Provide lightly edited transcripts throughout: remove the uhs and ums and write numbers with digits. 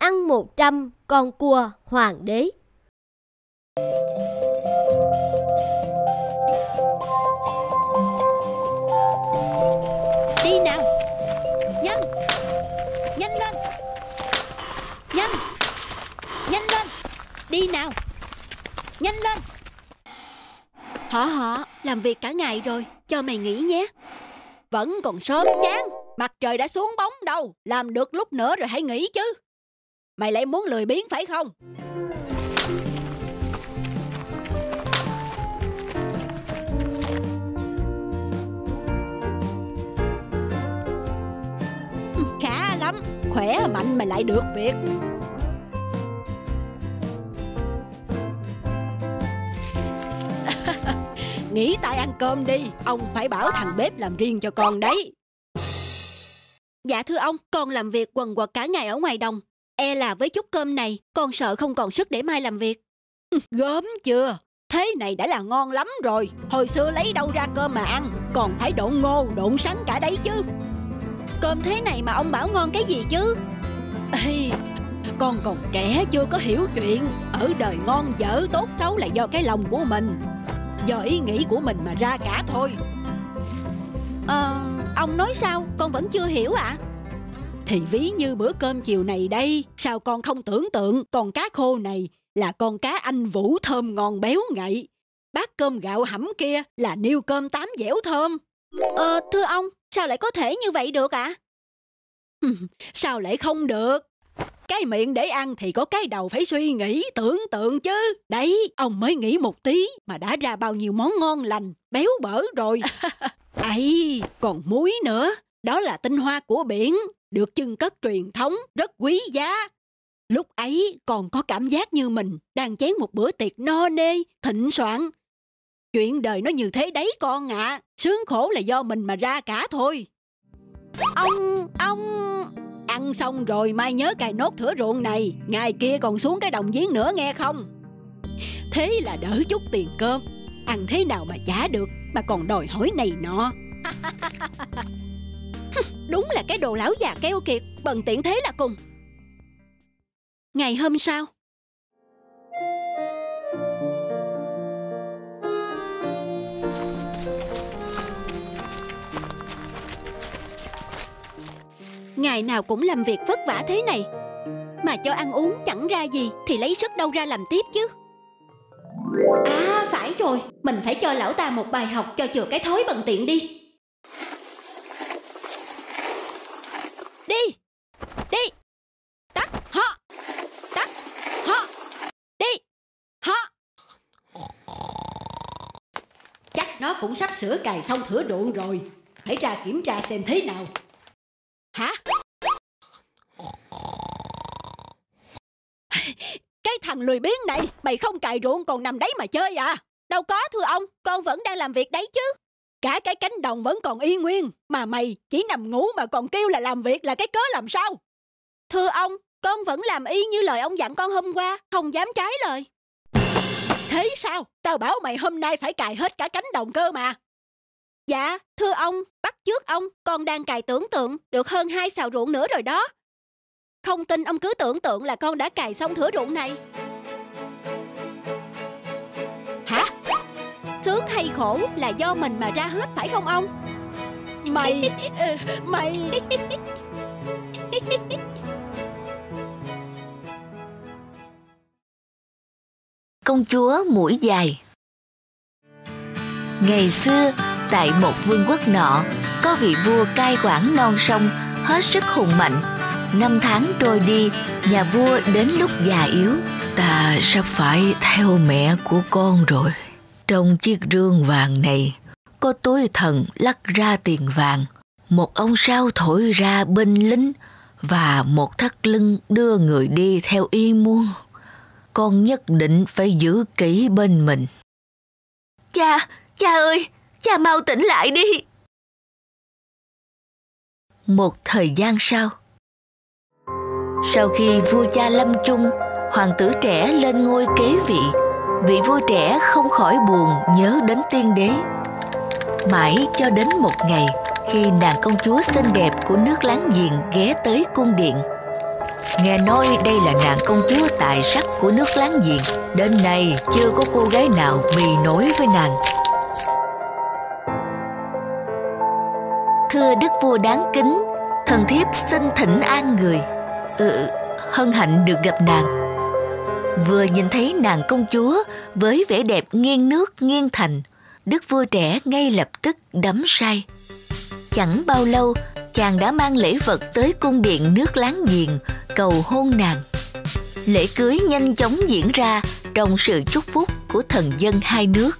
ăn 100 con cua hoàng đế. Đi nào, nhanh, nhanh lên, nhanh, nhanh lên, đi nào, nhanh lên. Họ làm việc cả ngày rồi, cho mày nghỉ nhé. Vẫn còn sớm chán, mặt trời đã xuống bóng đâu, làm được lúc nữa rồi hãy nghỉ chứ. Mày lại muốn lười biếng phải không? Khá lắm, khỏe mạnh mà lại được việc. Nghỉ tay ăn cơm đi, ông phải bảo thằng bếp làm riêng cho con đấy. Dạ thưa ông, con làm việc quần quật cả ngày ở ngoài đồng. E là với chút cơm này, con sợ không còn sức để mai làm việc. Gớm chưa? Thế này đã là ngon lắm rồi. Hồi xưa lấy đâu ra cơm mà ăn, còn phải độn ngô, độn sắn cả đấy chứ. Cơm thế này mà ông bảo ngon cái gì chứ? Ê, con còn trẻ chưa có hiểu chuyện. Ở đời ngon dở tốt xấu là do cái lòng của mình, do ý nghĩ của mình mà ra cả thôi. Ông nói sao? Con vẫn chưa hiểu ạ. Thì ví như bữa cơm chiều này đây, sao con không tưởng tượng con cá khô này là con cá anh vũ thơm ngon béo ngậy. Bát cơm gạo hẩm kia là niêu cơm tám dẻo thơm. Thưa ông, sao lại có thể như vậy được ạ? Sao lại không được? Cái miệng để ăn thì có cái đầu phải suy nghĩ, tưởng tượng chứ. Đấy, ông mới nghĩ một tí mà đã ra bao nhiêu món ngon lành, béo bở rồi. Ấy, còn muối nữa. Đó là tinh hoa của biển, được chưng cất truyền thống, rất quý giá. Lúc ấy còn có cảm giác như mình đang chén một bữa tiệc no nê, thịnh soạn. Chuyện đời nó như thế đấy con ạ. Sướng khổ là do mình mà ra cả thôi. Ông... Ăn xong rồi mai nhớ cài nốt thửa ruộng này. Ngày kia còn xuống cái đồng giếng nữa nghe không? Thế là đỡ chút tiền cơm. Ăn thế nào mà chả được, mà còn đòi hỏi này nọ. Đúng là cái đồ lão già keo kiệt, bần tiện thế là cùng. Ngày hôm sau, ngày nào cũng làm việc vất vả thế này, mà cho ăn uống chẳng ra gì thì lấy sức đâu ra làm tiếp chứ. À phải rồi, mình phải cho lão ta một bài học cho chừa cái thói bần tiện đi. Đi, đi, tắt, ho, đi, ho. Chắc nó cũng sắp sửa cày xong thửa ruộng rồi, phải ra kiểm tra xem thế nào. Hả? Cái thằng lười biếng này, mày không cày ruộng còn nằm đấy mà chơi à? Đâu có thưa ông, con vẫn đang làm việc đấy chứ. Cả cái cánh đồng vẫn còn y nguyên, mà mày chỉ nằm ngủ mà còn kêu là làm việc là cái cớ làm sao? Thưa ông, con vẫn làm y như lời ông dặn con hôm qua, không dám trái lời. Thế sao? Tao bảo mày hôm nay phải cày hết cả cánh đồng cơ mà. Dạ, thưa ông, bắt chước ông, con đang cày tưởng tượng được hơn 2 sào ruộng nữa rồi đó. Không tin ông cứ tưởng tượng là con đã cày xong thửa ruộng này. Hả? Sướng hay khổ là do mình mà ra hết phải không ông? Mày... Công chúa mũi dài. Ngày xưa, tại một vương quốc nọ, có vị vua cai quản non sông, hết sức hùng mạnh. Năm tháng trôi đi, nhà vua đến lúc già yếu. Ta sắp phải theo mẹ của con rồi. Trong chiếc rương vàng này, có túi thần lắc ra tiền vàng, một ông sao thổi ra binh lính, và một thắt lưng đưa người đi theo ý muốn. Con nhất định phải giữ kỹ bên mình. Cha ơi, cha mau tỉnh lại đi. Một thời gian sau khi vua cha lâm chung, hoàng tử trẻ lên ngôi kế vị. Vị vua trẻ không khỏi buồn nhớ đến tiên đế. Mãi cho đến một ngày, khi nàng công chúa xinh đẹp của nước láng giềng ghé tới cung điện. Nghe nói đây là nàng công chúa tài sắc của nước láng giềng. Đến nay chưa có cô gái nào bì nổi với nàng. Thưa đức vua đáng kính, thần thiếp xin thỉnh an người. Hân hạnh được gặp nàng. Vừa nhìn thấy nàng công chúa với vẻ đẹp nghiêng nước nghiêng thành, đức vua trẻ ngay lập tức đắm say. Chẳng bao lâu, chàng đã mang lễ vật tới cung điện nước láng giềng cầu hôn nàng. Lễ cưới nhanh chóng diễn ra trong sự chúc phúc của thần dân hai nước.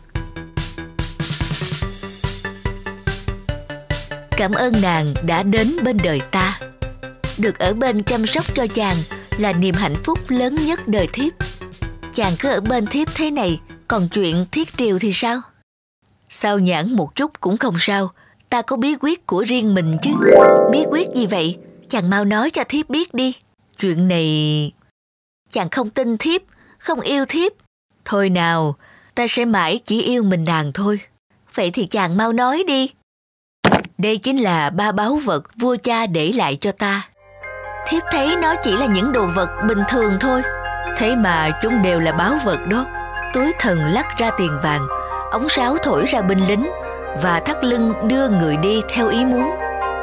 Cảm ơn nàng đã đến bên đời ta. Được ở bên chăm sóc cho chàng là niềm hạnh phúc lớn nhất đời thiếp. Chàng cứ ở bên thiếp thế này, còn chuyện thiết triều thì sao? Sao nhãn một chút cũng không sao, ta có bí quyết của riêng mình chứ. Bí quyết gì vậy? Chàng mau nói cho thiếp biết đi. Chuyện này... Chàng không tin thiếp, không yêu thiếp. Thôi nào, ta sẽ mãi chỉ yêu mình nàng thôi. Vậy thì chàng mau nói đi. Đây chính là 3 báu vật vua cha để lại cho ta. Thiếp thấy nó chỉ là những đồ vật bình thường thôi. Thế mà chúng đều là báu vật đó. Túi thần lắc ra tiền vàng, ống sáo thổi ra binh lính, và thắt lưng đưa người đi theo ý muốn.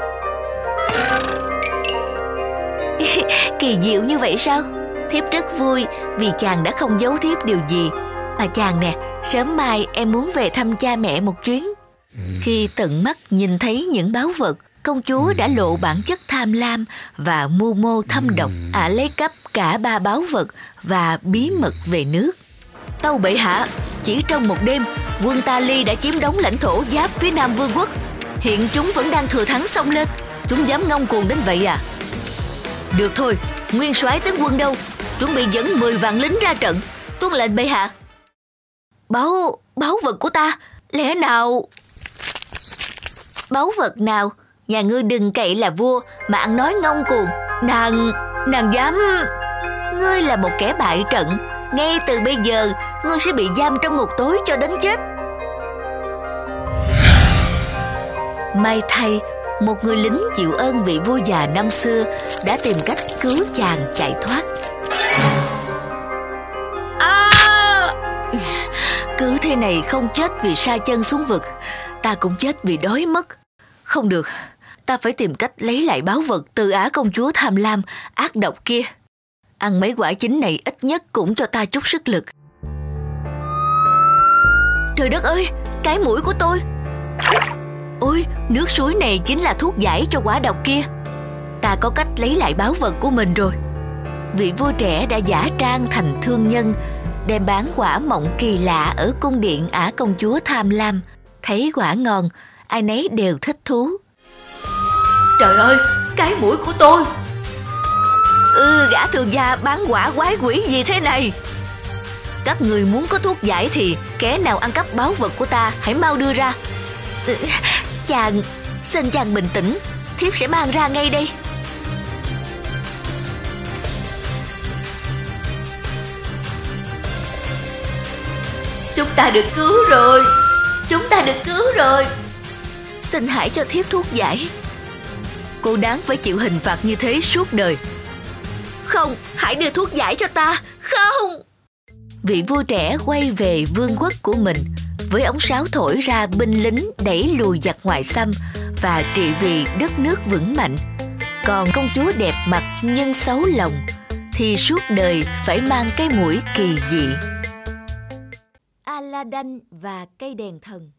Kỳ diệu như vậy sao? Thiếp rất vui vì chàng đã không giấu thiếp điều gì. Mà chàng nè, sớm mai em muốn về thăm cha mẹ một chuyến. Khi tận mắt nhìn thấy những báu vật, công chúa đã lộ bản chất tham lam và mưu mô thâm độc. Ả lấy cắp cả 3 báu vật và bí mật về nước. Tâu bệ hạ, chỉ trong một đêm, quân Ta Ly đã chiếm đóng lãnh thổ giáp phía Nam Vương quốc. Hiện chúng vẫn đang thừa thắng xông lên. Chúng dám ngông cuồng đến vậy à? Được thôi, nguyên soái tướng quân đâu? Chuẩn bị dẫn 10 vạn lính ra trận. Tuân lệnh bệ hạ. Báu vật của ta, lẽ nào... Báu vật nào? Nhà ngươi đừng cậy là vua mà ăn nói ngông cuồng. Nàng dám... Ngươi là một kẻ bại trận. Ngay từ bây giờ, ngươi sẽ bị giam trong ngục tối cho đến chết. May thay, một người lính chịu ơn vị vua già năm xưa đã tìm cách cứu chàng chạy thoát. Cứ thế này không chết vì sa chân xuống vực, ta cũng chết vì đói mất. Không được, ta phải tìm cách lấy lại báu vật từ Ả công chúa tham lam, ác độc kia. Ăn mấy quả chín này ít nhất cũng cho ta chút sức lực. Trời đất ơi, cái mũi của tôi! Ôi, nước suối này chính là thuốc giải cho quả độc kia. Ta có cách lấy lại báu vật của mình rồi. Vị vua trẻ đã giả trang thành thương nhân, đem bán quả mọng kỳ lạ ở cung điện Ả công chúa tham lam. Thấy quả ngon, ai nấy đều thích thú. Trời ơi, cái mũi của tôi! Gã thương gia bán quả quái quỷ gì thế này? Các người muốn có thuốc giải thì kẻ nào ăn cắp báu vật của ta hãy mau đưa ra. Chàng, xin chàng bình tĩnh, thiếp sẽ mang ra ngay đây. Chúng ta được cứu rồi, chúng ta được cứu rồi. Xin hãy cho thiếp thuốc giải. Cô đáng phải chịu hình phạt như thế suốt đời. Không, hãy đưa thuốc giải cho ta. Không. Vị vua trẻ quay về vương quốc của mình, với ống sáo thổi ra binh lính đẩy lùi giặc ngoại xâm và trị vì đất nước vững mạnh. Còn công chúa đẹp mặt nhưng xấu lòng thì suốt đời phải mang cái mũi kỳ dị. Aladdin và cây đèn thần.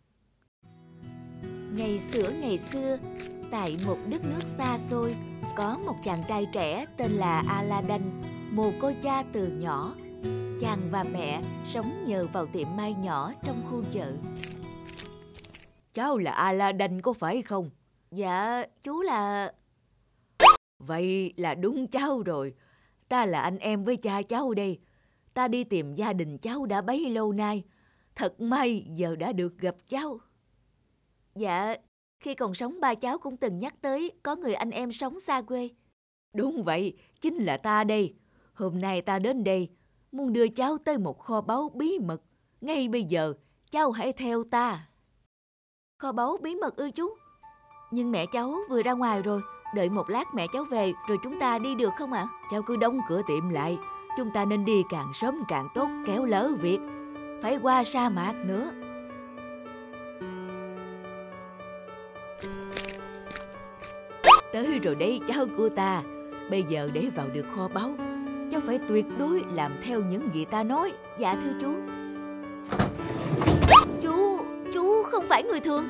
Ngày xưa, tại một đất nước xa xôi, có một chàng trai trẻ tên là Aladdin, mồ côi cha từ nhỏ. Chàng và mẹ sống nhờ vào tiệm may nhỏ trong khu chợ. Cháu là Aladdin có phải không? Dạ, chú là... Vậy là đúng cháu rồi. Ta là anh em với cha cháu đây. Ta đi tìm gia đình cháu đã bấy lâu nay. Thật may giờ đã được gặp cháu. Dạ, khi còn sống ba cháu cũng từng nhắc tới có người anh em sống xa quê. Đúng vậy, chính là ta đây. Hôm nay ta đến đây muốn đưa cháu tới một kho báu bí mật. Ngay bây giờ, cháu hãy theo ta. Kho báu bí mật ư chú? Nhưng mẹ cháu vừa ra ngoài rồi, Đợi một lát mẹ cháu về rồi chúng ta đi được không ạ? Cháu cứ đóng cửa tiệm lại. Chúng ta nên đi càng sớm càng tốt, kẻo lỡ việc phải qua sa mạc nữa. Tới rồi đấy cháu của ta. Bây giờ để vào được kho báu, cháu phải tuyệt đối làm theo những gì ta nói. Dạ thưa chú. Chú không phải người thường.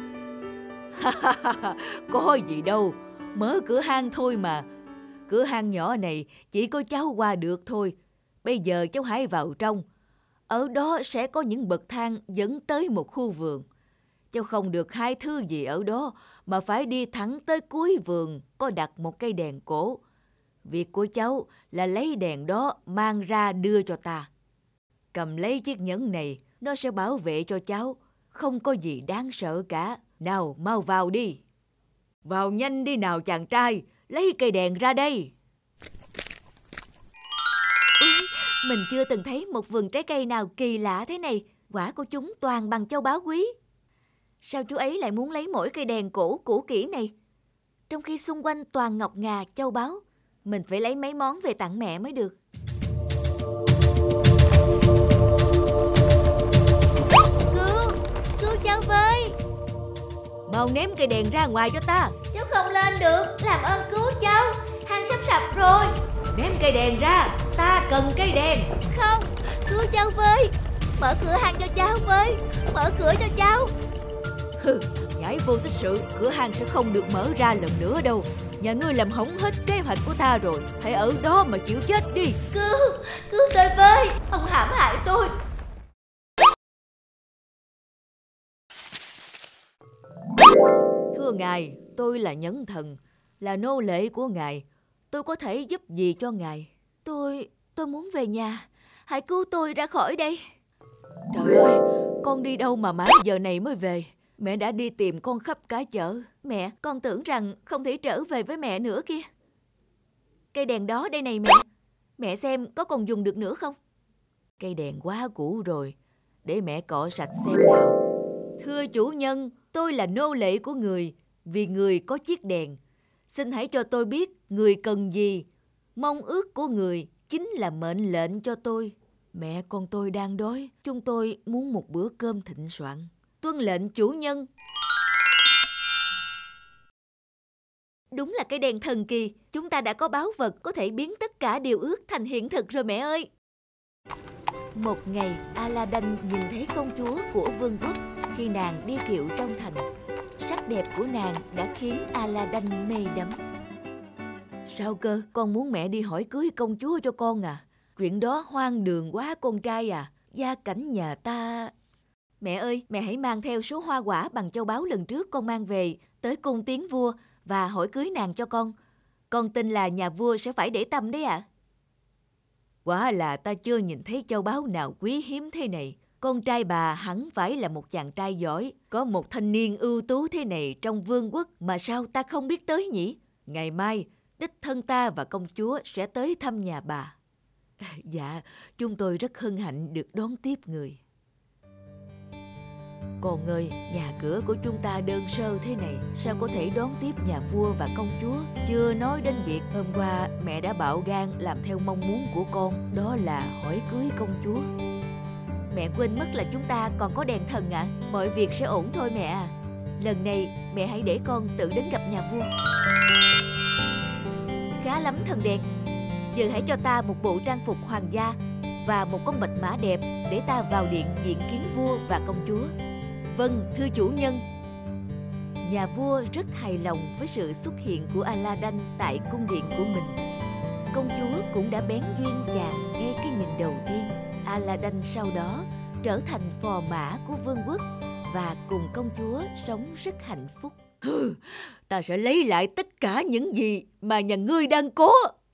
Có gì đâu, mở cửa hang thôi mà. Cửa hang nhỏ này chỉ có cháu qua được thôi. Bây giờ cháu hãy vào trong. Ở đó sẽ có những bậc thang dẫn tới một khu vườn. Cháu không được hai thứ gì ở đó, mà phải đi thẳng tới cuối vườn có đặt một cây đèn cổ. Việc của cháu là lấy đèn đó mang ra đưa cho ta. Cầm lấy chiếc nhẫn này, nó sẽ bảo vệ cho cháu. Không có gì đáng sợ cả. Nào, mau vào đi. Vào nhanh đi nào chàng trai, lấy cây đèn ra đây. Mình chưa từng thấy một vườn trái cây nào kỳ lạ thế này. Quả của chúng toàn bằng châu báu quý. Sao chú ấy lại muốn lấy mỗi cây đèn cổ cũ kỹ này, trong khi xung quanh toàn ngọc ngà, châu báu? Mình phải lấy mấy món về tặng mẹ mới được. Cứu cháu với. Mau ném cây đèn ra ngoài cho ta. Cháu không lên được, làm ơn cứu cháu. Hang sắp sập rồi. Ném cây đèn ra, ta cần cây đèn. Không, cứu cháu với. Mở cửa hang cho cháu với. Mở cửa cho cháu. Nhãi vô tích sự, cửa hang sẽ không được mở ra lần nữa đâu. Nhà ngươi làm hỏng hết kế hoạch của ta rồi. Hãy ở đó mà chịu chết đi. Cứu tôi với. Ông hãm hại tôi. Thưa ngài, tôi là Nhẫn Thần, là nô lệ của ngài. Tôi có thể giúp gì cho ngài? Tôi muốn về nhà. Hãy cứu tôi ra khỏi đây. Trời ơi, con đi đâu mà mãi giờ này mới về? Mẹ đã đi tìm con khắp cả chợ. Mẹ, con tưởng rằng không thể trở về với mẹ nữa kia. Cây đèn đó đây này mẹ. Mẹ xem có còn dùng được nữa không? Cây đèn quá cũ rồi. Để mẹ cọ sạch xem nào. Thưa chủ nhân, tôi là nô lệ của người. Vì người có chiếc đèn. Xin hãy cho tôi biết người cần gì. Mong ước của người chính là mệnh lệnh cho tôi. Mẹ con tôi đang đói. Chúng tôi muốn một bữa cơm thịnh soạn. Tuân lệnh chủ nhân. Đúng là cái đèn thần kỳ. Chúng ta đã có báu vật có thể biến tất cả điều ước thành hiện thực rồi mẹ ơi. Một ngày, Aladdin nhìn thấy công chúa của vương quốc khi nàng đi kiệu trong thành. Sắc đẹp của nàng đã khiến Aladdin mê đắm. Sao cơ? Con muốn mẹ đi hỏi cưới công chúa cho con à? Chuyện đó hoang đường quá con trai à. Gia cảnh nhà ta... Mẹ ơi, mẹ hãy mang theo số hoa quả bằng châu báu lần trước con mang về tới cung tiến vua và hỏi cưới nàng cho con. Con tin là nhà vua sẽ phải để tâm đấy ạ. Quả là ta chưa nhìn thấy châu báu nào quý hiếm thế này. Con trai bà hẳn phải là một chàng trai giỏi. Có một thanh niên ưu tú thế này trong vương quốc mà sao ta không biết tới nhỉ? Ngày mai, đích thân ta và công chúa sẽ tới thăm nhà bà. Dạ, chúng tôi rất hân hạnh được đón tiếp người. Con ơi, nhà cửa của chúng ta đơn sơ thế này, sao có thể đón tiếp nhà vua và công chúa? Chưa nói đến việc hôm qua mẹ đã bạo gan làm theo mong muốn của con, đó là hỏi cưới công chúa. Mẹ quên mất là chúng ta còn có đèn thần ạ. Mọi việc sẽ ổn thôi mẹ à. Lần này mẹ hãy để con tự đến gặp nhà vua. Khá lắm thần đèn. Giờ hãy cho ta một bộ trang phục hoàng gia và một con bạch mã đẹp để ta vào điện diện kiến vua và công chúa. Vâng, thưa chủ nhân. Nhà vua rất hài lòng với sự xuất hiện của Aladdin tại cung điện của mình. Công chúa cũng đã bén duyên chàng ngay cái nhìn đầu tiên. Aladdin sau đó trở thành phò mã của vương quốc và cùng công chúa sống rất hạnh phúc. Ta sẽ lấy lại tất cả những gì mà nhà ngươi đang có.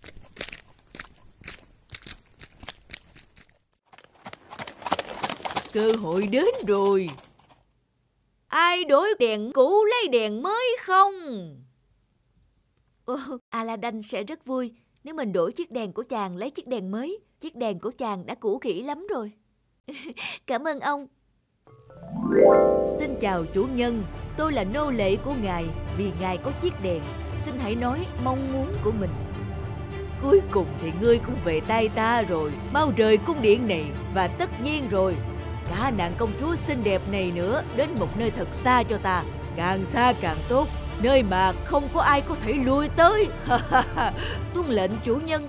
Cơ hội đến rồi. Ai đổi đèn cũ lấy đèn mới không? Aladdin sẽ rất vui nếu mình đổi chiếc đèn của chàng lấy chiếc đèn mới. Chiếc đèn của chàng đã cũ kỹ lắm rồi. Cảm ơn ông. Xin chào chủ nhân. Tôi là nô lệ của ngài. Vì ngài có chiếc đèn, xin hãy nói mong muốn của mình. Cuối cùng thì ngươi cũng về tay ta rồi. Mau rời cung điện này. Và tất nhiên rồi, cả nàng công chúa xinh đẹp này nữa, đến một nơi thật xa cho ta. Càng xa càng tốt, nơi mà không có ai có thể lui tới. Tuân lệnh chủ nhân.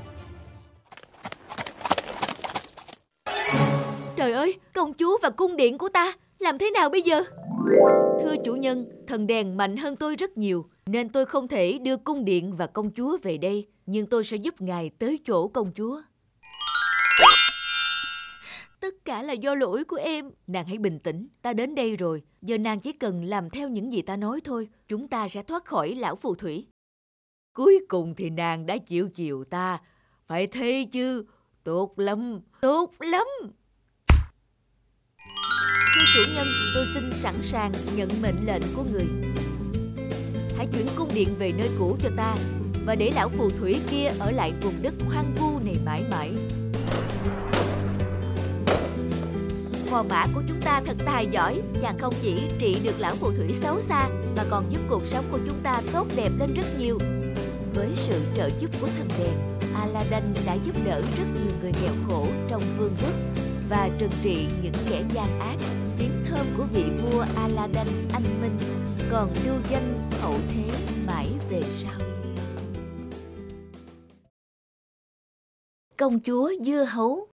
Trời ơi, công chúa và cung điện của ta, làm thế nào bây giờ? Thưa chủ nhân, thần đèn mạnh hơn tôi rất nhiều, nên tôi không thể đưa cung điện và công chúa về đây. Nhưng tôi sẽ giúp ngài tới chỗ công chúa. Tất cả là do lỗi của em. Nàng hãy bình tĩnh, ta đến đây rồi. Giờ nàng chỉ cần làm theo những gì ta nói thôi. Chúng ta sẽ thoát khỏi lão phù thủy. Cuối cùng thì nàng đã chịu chiều ta. Phải thế chứ. Tốt lắm, tốt lắm. Thưa chủ nhân, tôi xin sẵn sàng nhận mệnh lệnh của người. Hãy chuyển cung điện về nơi cũ cho ta, và để lão phù thủy kia ở lại vùng đất hoang vu này mãi mãi. Phò mã của chúng ta thật tài giỏi. Chàng không chỉ trị được lão phù thủy xấu xa, mà còn giúp cuộc sống của chúng ta tốt đẹp lên rất nhiều. Với sự trợ giúp của thần đèn, Aladdin đã giúp đỡ rất nhiều người nghèo khổ trong vương quốc và trừng trị những kẻ gian ác. Tiếng thơm của vị vua Aladdin anh minh còn lưu danh hậu thế mãi về sau. Công chúa dưa hấu.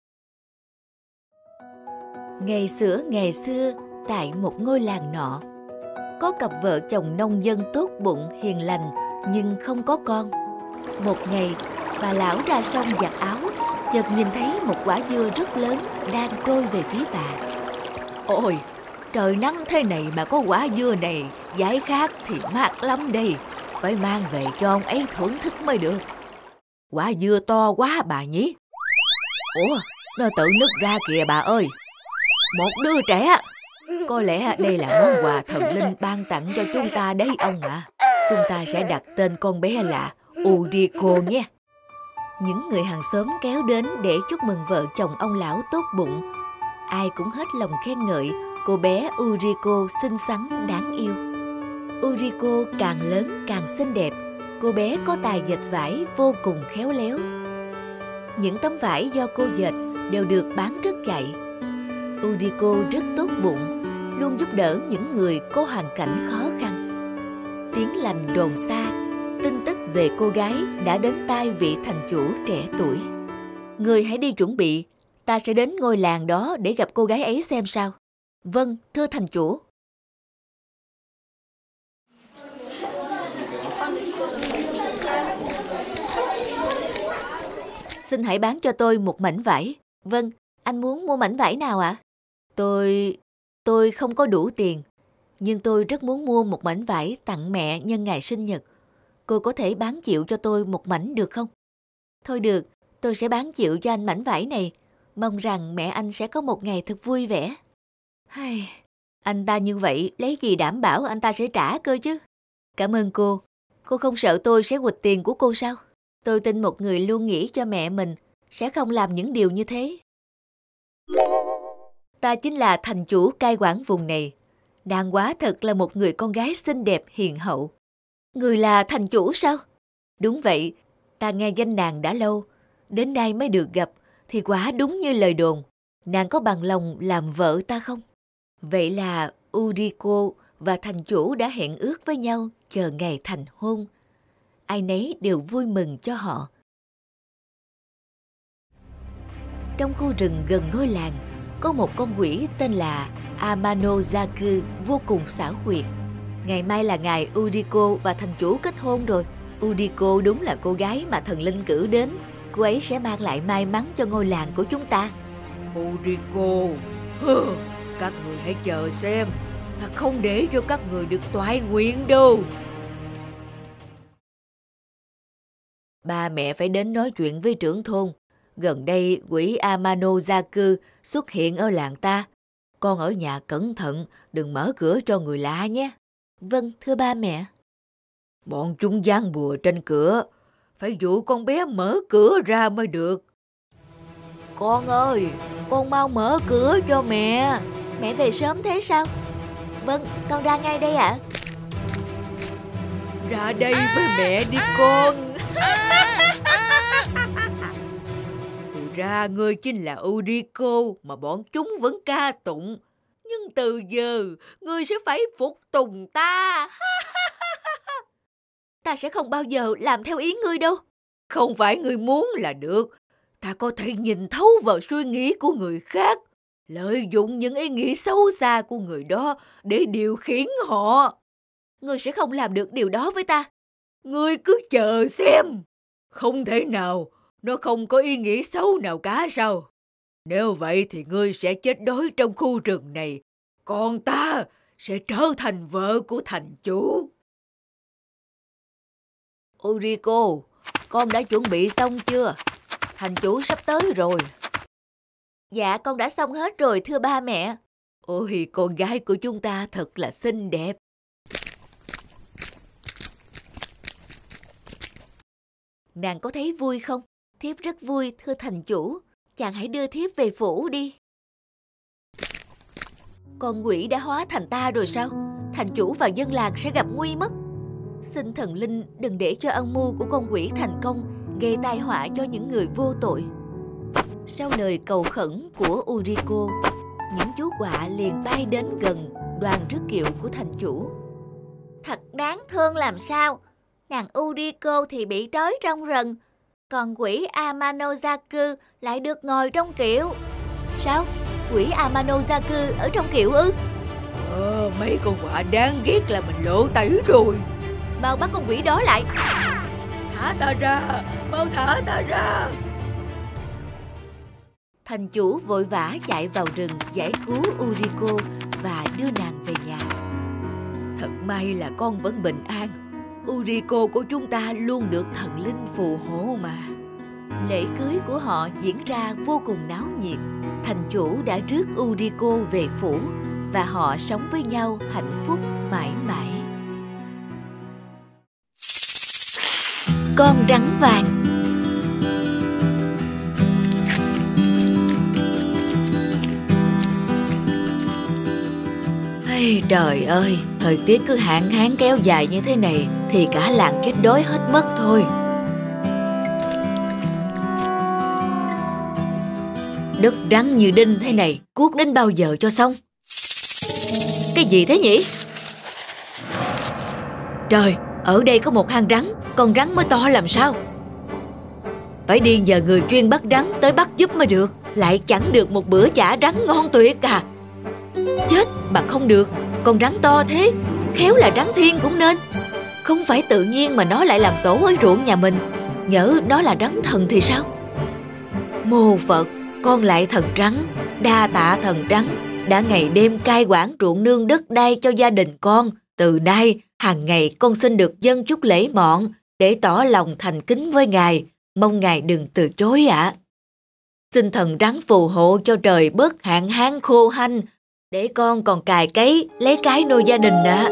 Ngày xưa, tại một ngôi làng nọ, có cặp vợ chồng nông dân tốt bụng, hiền lành nhưng không có con. Một ngày, bà lão ra sông giặt áo, chợt nhìn thấy một quả dưa rất lớn đang trôi về phía bà. Ôi, trời nắng thế này mà có quả dưa này, giải khát thì mát lắm đây. Phải mang về cho ông ấy thưởng thức mới được. Quả dưa to quá bà nhỉ? Ủa, nó tự nứt ra kìa bà ơi. Một đứa trẻ. Có lẽ đây là món quà thần linh ban tặng cho chúng ta đấy ông ạ. Chúng ta sẽ đặt tên con bé là Uriko nhé. Những người hàng xóm kéo đến để chúc mừng vợ chồng ông lão tốt bụng. Ai cũng hết lòng khen ngợi cô bé Uriko xinh xắn đáng yêu. Uriko càng lớn càng xinh đẹp. Cô bé có tài dệt vải vô cùng khéo léo. Những tấm vải do cô dệt đều được bán rất chạy. Uriko rất tốt bụng, luôn giúp đỡ những người có hoàn cảnh khó khăn. Tiếng lành đồn xa, tin tức về cô gái đã đến tai vị thành chủ trẻ tuổi. Người hãy đi chuẩn bị, ta sẽ đến ngôi làng đó để gặp cô gái ấy xem sao. Vâng, thưa thành chủ. Xin hãy bán cho tôi một mảnh vải. Vâng, anh muốn mua mảnh vải nào ạ? Tôi không có đủ tiền, nhưng tôi rất muốn mua một mảnh vải tặng mẹ nhân ngày sinh nhật. Cô có thể bán chịu cho tôi một mảnh được không? Thôi được, tôi sẽ bán chịu cho anh mảnh vải này. Mong rằng mẹ anh sẽ có một ngày thật vui vẻ. Anh ta như vậy, lấy gì đảm bảo anh ta sẽ trả cơ chứ? Cảm ơn cô. Cô không sợ tôi sẽ quỵt tiền của cô sao? Tôi tin một người luôn nghĩ cho mẹ mình sẽ không làm những điều như thế. Ta chính là thành chủ cai quản vùng này. Đáng quá thật là một người con gái xinh đẹp hiền hậu. Người là thành chủ sao? Đúng vậy, ta nghe danh nàng đã lâu. Đến nay mới được gặp, thì quả đúng như lời đồn. Nàng có bằng lòng làm vợ ta không? Vậy là Uriko và thành chủ đã hẹn ước với nhau chờ ngày thành hôn. Ai nấy đều vui mừng cho họ. Trong khu rừng gần ngôi làng, có một con quỷ tên là Amanozaku vô cùng xảo quyệt. Ngày mai là ngày Uriko và thành chủ kết hôn rồi. Uriko đúng là cô gái mà thần linh cử đến. Cô ấy sẽ mang lại may mắn cho ngôi làng của chúng ta. Uriko, các người hãy chờ xem. Ta không để cho các người được toại nguyện đâu. Ba mẹ phải đến nói chuyện với trưởng thôn. Gần đây quỷ Amanozaku xuất hiện ở làng ta. Con ở nhà cẩn thận, đừng mở cửa cho người lạ nhé. Vâng, thưa ba mẹ. Bọn chúng giăng bùa trên cửa. Phải dụ con bé mở cửa ra mới được. Con ơi, con mau mở cửa cho mẹ. Mẹ về sớm thế sao? Vâng, con ra ngay đây ạ. Ra đây với mẹ đi con. Thì ra ngươi chính là Ulrico mà bọn chúng vẫn ca tụng. Nhưng từ giờ ngươi sẽ phải phục tùng ta. Ta sẽ không bao giờ làm theo ý ngươi đâu. Không phải ngươi muốn là được. Ta có thể nhìn thấu vào suy nghĩ của người khác, lợi dụng những ý nghĩ xấu xa của người đó để điều khiển họ. Ngươi sẽ không làm được điều đó với ta. Ngươi cứ chờ xem. Không thể nào, nó không có ý nghĩ xấu nào cả sao? Nếu vậy thì ngươi sẽ chết đói trong khu rừng này, còn ta sẽ trở thành vợ của thành chủ. Ulrico, con đã chuẩn bị xong chưa? Thành chủ sắp tới rồi. Dạ, con đã xong hết rồi thưa ba mẹ. Ôi, con gái của chúng ta thật là xinh đẹp. Nàng có thấy vui không? Thiếp rất vui thưa thành chủ. Chàng hãy đưa thiếp về phủ đi. Con quỷ đã hóa thành ta rồi sao? Thành chủ và dân làng sẽ gặp nguy mất. Xin thần linh đừng để cho âm mưu của con quỷ thành công, gây tai họa cho những người vô tội. Sau lời cầu khẩn của Ulrico, những chú quạ liền bay đến gần đoàn rước kiệu của thành chủ. Thật đáng thương làm sao. Nàng Ulrico thì bị trói trong rừng, còn quỷ Amanozaku lại được ngồi trong kiệu. Sao? Quỷ Amanozaku ở trong kiệu ư? Mấy con quạ đáng ghét là mình lộ tẩy rồi. Mau bắt con quỷ đó lại. Thả ta ra, mau thả ta ra. Thành chủ vội vã chạy vào rừng giải cứu Ulrico và đưa nàng về nhà. Thật may là con vẫn bình an. Ulrico của chúng ta luôn được thần linh phù hộ mà. Lễ cưới của họ diễn ra vô cùng náo nhiệt. Thành chủ đã rước Ulrico về phủ và họ sống với nhau hạnh phúc mãi mãi. Con rắn vàng. Trời ơi, thời tiết cứ hạn hán kéo dài như thế này thì cả làng chết đói hết mất thôi. Đất rắn như đinh thế này, cuốc đến bao giờ cho xong? Cái gì thế nhỉ? Trời, ở đây có một hang rắn, con rắn mới to làm sao? Phải đi nhờ người chuyên bắt rắn tới bắt giúp mới được. Lại chẳng được một bữa chả rắn ngon tuyệt à. Chết mà không được, con rắn to thế, khéo là rắn thiên cũng nên. Không phải tự nhiên mà nó lại làm tổ ở ruộng nhà mình. Nhỡ nó là rắn thần thì sao? Mô Phật, con lại thần rắn, đa tạ thần rắn đã ngày đêm cai quản ruộng nương đất đai cho gia đình con. Từ nay, hàng ngày con xin được dâng chút lễ mọn để tỏ lòng thành kính với Ngài. Mong Ngài đừng từ chối ạ. Xin thần rắn phù hộ cho trời bớt hạn hán khô hanh, để con còn cày cấy lấy cái nuôi gia đình ạ.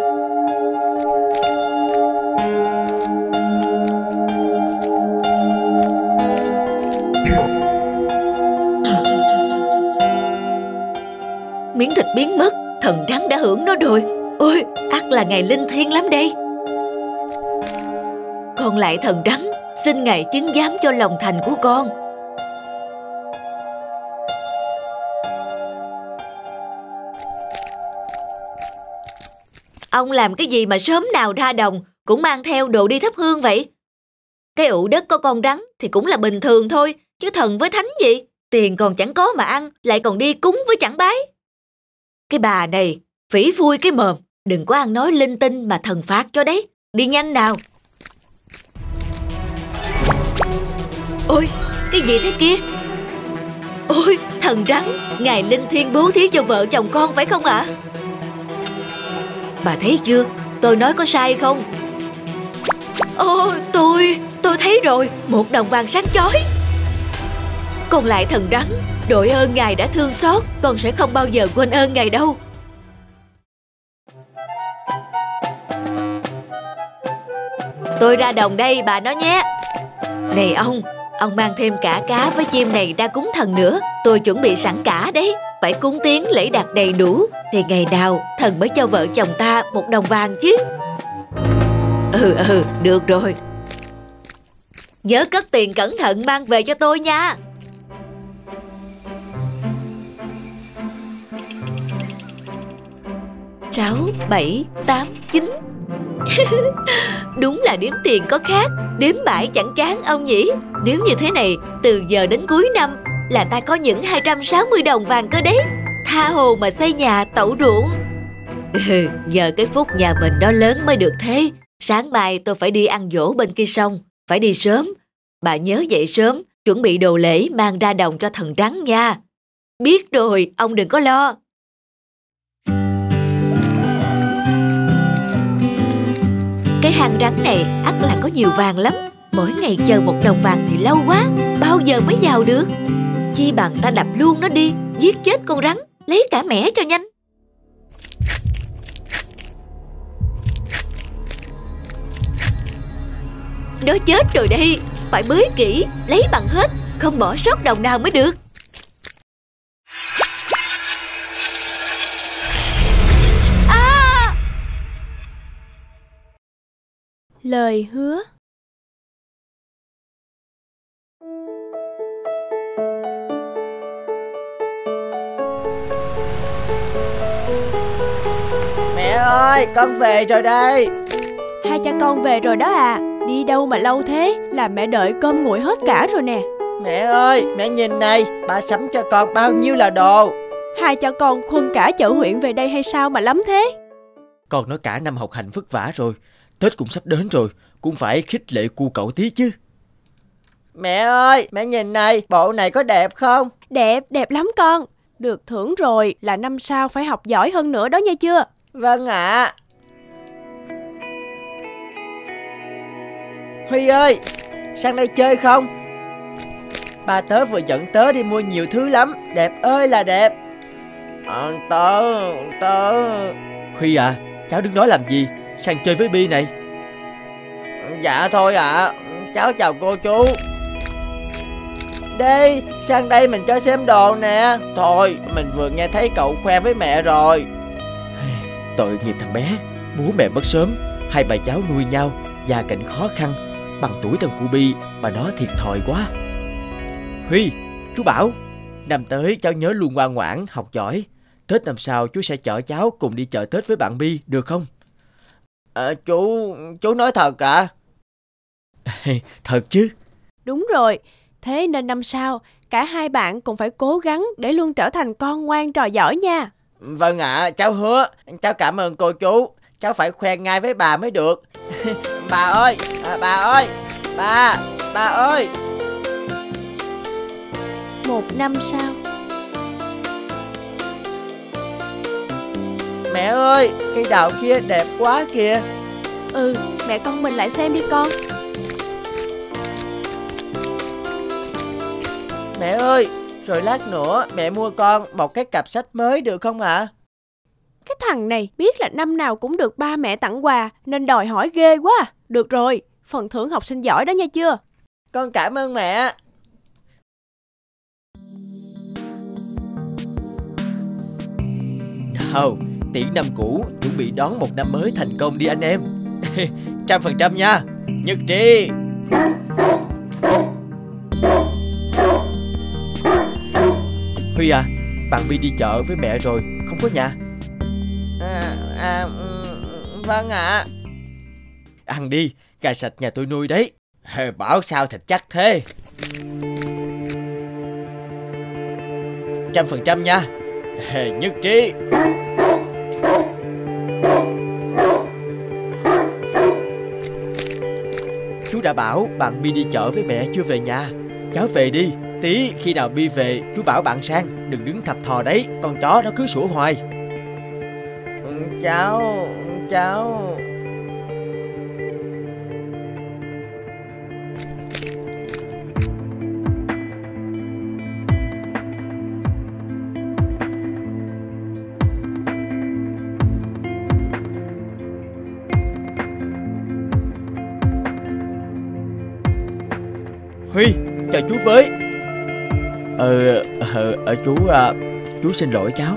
Miếng thịt biến mất, thần rắn đã hưởng nó rồi. Ôi, ắt là Ngài linh thiêng lắm đây. Con lại thần rắn, xin Ngài chứng giám cho lòng thành của con. Ông làm cái gì mà sớm nào ra đồng cũng mang theo đồ đi thắp hương vậy? Cái ụ đất có con rắn thì cũng là bình thường thôi, chứ thần với thánh gì. Tiền còn chẳng có mà ăn, lại còn đi cúng với chẳng bái. Cái bà này, phỉ phui cái mồm, đừng có ăn nói linh tinh mà thần phạt cho đấy. Đi nhanh nào. Ôi, cái gì thế kia? Ôi, thần rắn, Ngài linh thiêng bố thí cho vợ chồng con phải không ạ? Bà thấy chưa, tôi nói có sai không? Ôi, tôi thấy rồi, một đồng vàng sáng chói. Còn lại thần rắn, đội ơn Ngài đã thương xót, con sẽ không bao giờ quên ơn Ngài đâu. Tôi ra đồng đây bà nói nhé. Này ông mang thêm cả cá với chim này ra cúng thần nữa. Tôi chuẩn bị sẵn cả đấy. Phải cúng tiến lễ đạt đầy đủ thì ngày nào thần mới cho vợ chồng ta một đồng vàng chứ. Được rồi. Nhớ cất tiền cẩn thận mang về cho tôi nha. Sáu, 7, 8, 9. Đúng là đếm tiền có khác, đếm mãi chẳng chán ông nhỉ. Nếu như thế này, từ giờ đến cuối năm là ta có những 260 đồng vàng cơ đấy. Tha hồ mà xây nhà tậu ruộng. Nhờ cái phúc nhà mình nó lớn mới được thế. Sáng mai tôi phải đi ăn giỗ bên kia sông, phải đi sớm. Bà nhớ dậy sớm, chuẩn bị đồ lễ mang ra đồng cho thần rắn nha. Biết rồi, ông đừng có lo. Cái hang rắn này ắt là có nhiều vàng lắm. Mỗi ngày chờ 1 đồng vàng thì lâu quá, bao giờ mới vào được. Chi bằng ta đập luôn nó đi, giết chết con rắn, lấy cả mẻ cho nhanh. Nó chết rồi đây, phải bới kỹ, lấy bằng hết, không bỏ sót đồng nào mới được. Lời hứa. Mẹ ơi, con về rồi đây. Hai cha con về rồi đó à. Đi đâu mà lâu thế, làm mẹ đợi cơm nguội hết cả rồi nè. Mẹ ơi, mẹ nhìn này, ba sắm cho con bao nhiêu là đồ. Hai cha con khuân cả chợ huyện về đây hay sao mà lắm thế? Con nói cả năm học hành vất vả rồi, Tết cũng sắp đến rồi, cũng phải khích lệ cu cậu tí chứ. Mẹ ơi, mẹ nhìn này, bộ này có đẹp không? Đẹp, đẹp lắm con. Được thưởng rồi là năm sau phải học giỏi hơn nữa đó nha chưa? Vâng ạ. Huy ơi, sang đây chơi không? Ba tớ vừa dẫn tớ đi mua nhiều thứ lắm, đẹp ơi là đẹp. Tớ... Huy à, cháu đứng nói làm gì, sang chơi với Bi này. Dạ thôi ạ, cháu chào cô chú. Đi, sang đây mình cho xem đồ nè. Thôi, mình vừa nghe thấy cậu khoe với mẹ rồi. Tội nghiệp thằng bé, bố mẹ mất sớm, hai bà cháu nuôi nhau, gia cảnh khó khăn. Bằng tuổi thằng cu Bi mà nó thiệt thòi quá. Huy, chú Bảo, năm tới cháu nhớ luôn ngoan ngoãn, học giỏi. Tết năm sau chú sẽ chở cháu cùng đi chợ Tết với bạn Bi, được không? Chú nói thật ạ? Thật chứ. Đúng rồi, thế nên năm sau cả hai bạn cũng phải cố gắng để luôn trở thành con ngoan trò giỏi nha. Vâng ạ, cháu hứa. Cháu cảm ơn cô chú. Cháu phải khoe ngay với bà mới được. Bà ơi, bà ơi, bà ơi. 1 năm sau. Mẹ ơi, cây đào kia đẹp quá kìa. Mẹ con mình lại xem đi con. Mẹ ơi, rồi lát nữa mẹ mua con một cái cặp sách mới được không ạ? Cái thằng này biết là năm nào cũng được ba mẹ tặng quà nên đòi hỏi ghê quá. Được rồi, phần thưởng học sinh giỏi đó nha chưa? Con cảm ơn mẹ. Nào, tiễn năm cũ, chuẩn bị đón một năm mới thành công đi anh em. 100% nha. Nhất trí. Huy à, bạn Bi đi chợ với mẹ rồi, không có nhà. Vâng ạ. Ăn đi, gà sạch nhà tôi nuôi đấy. Bảo sao thịt chắc thế. 100% nha. Nhất trí. Chú đã bảo bạn Bi đi chợ với mẹ chưa về nhà. Cháu về đi. Tí khi nào Bi về chú bảo bạn sang. Đừng đứng thập thò đấy, con chó nó cứ sủa hoài. Cháu Huy, chào chú với. Chú xin lỗi cháu.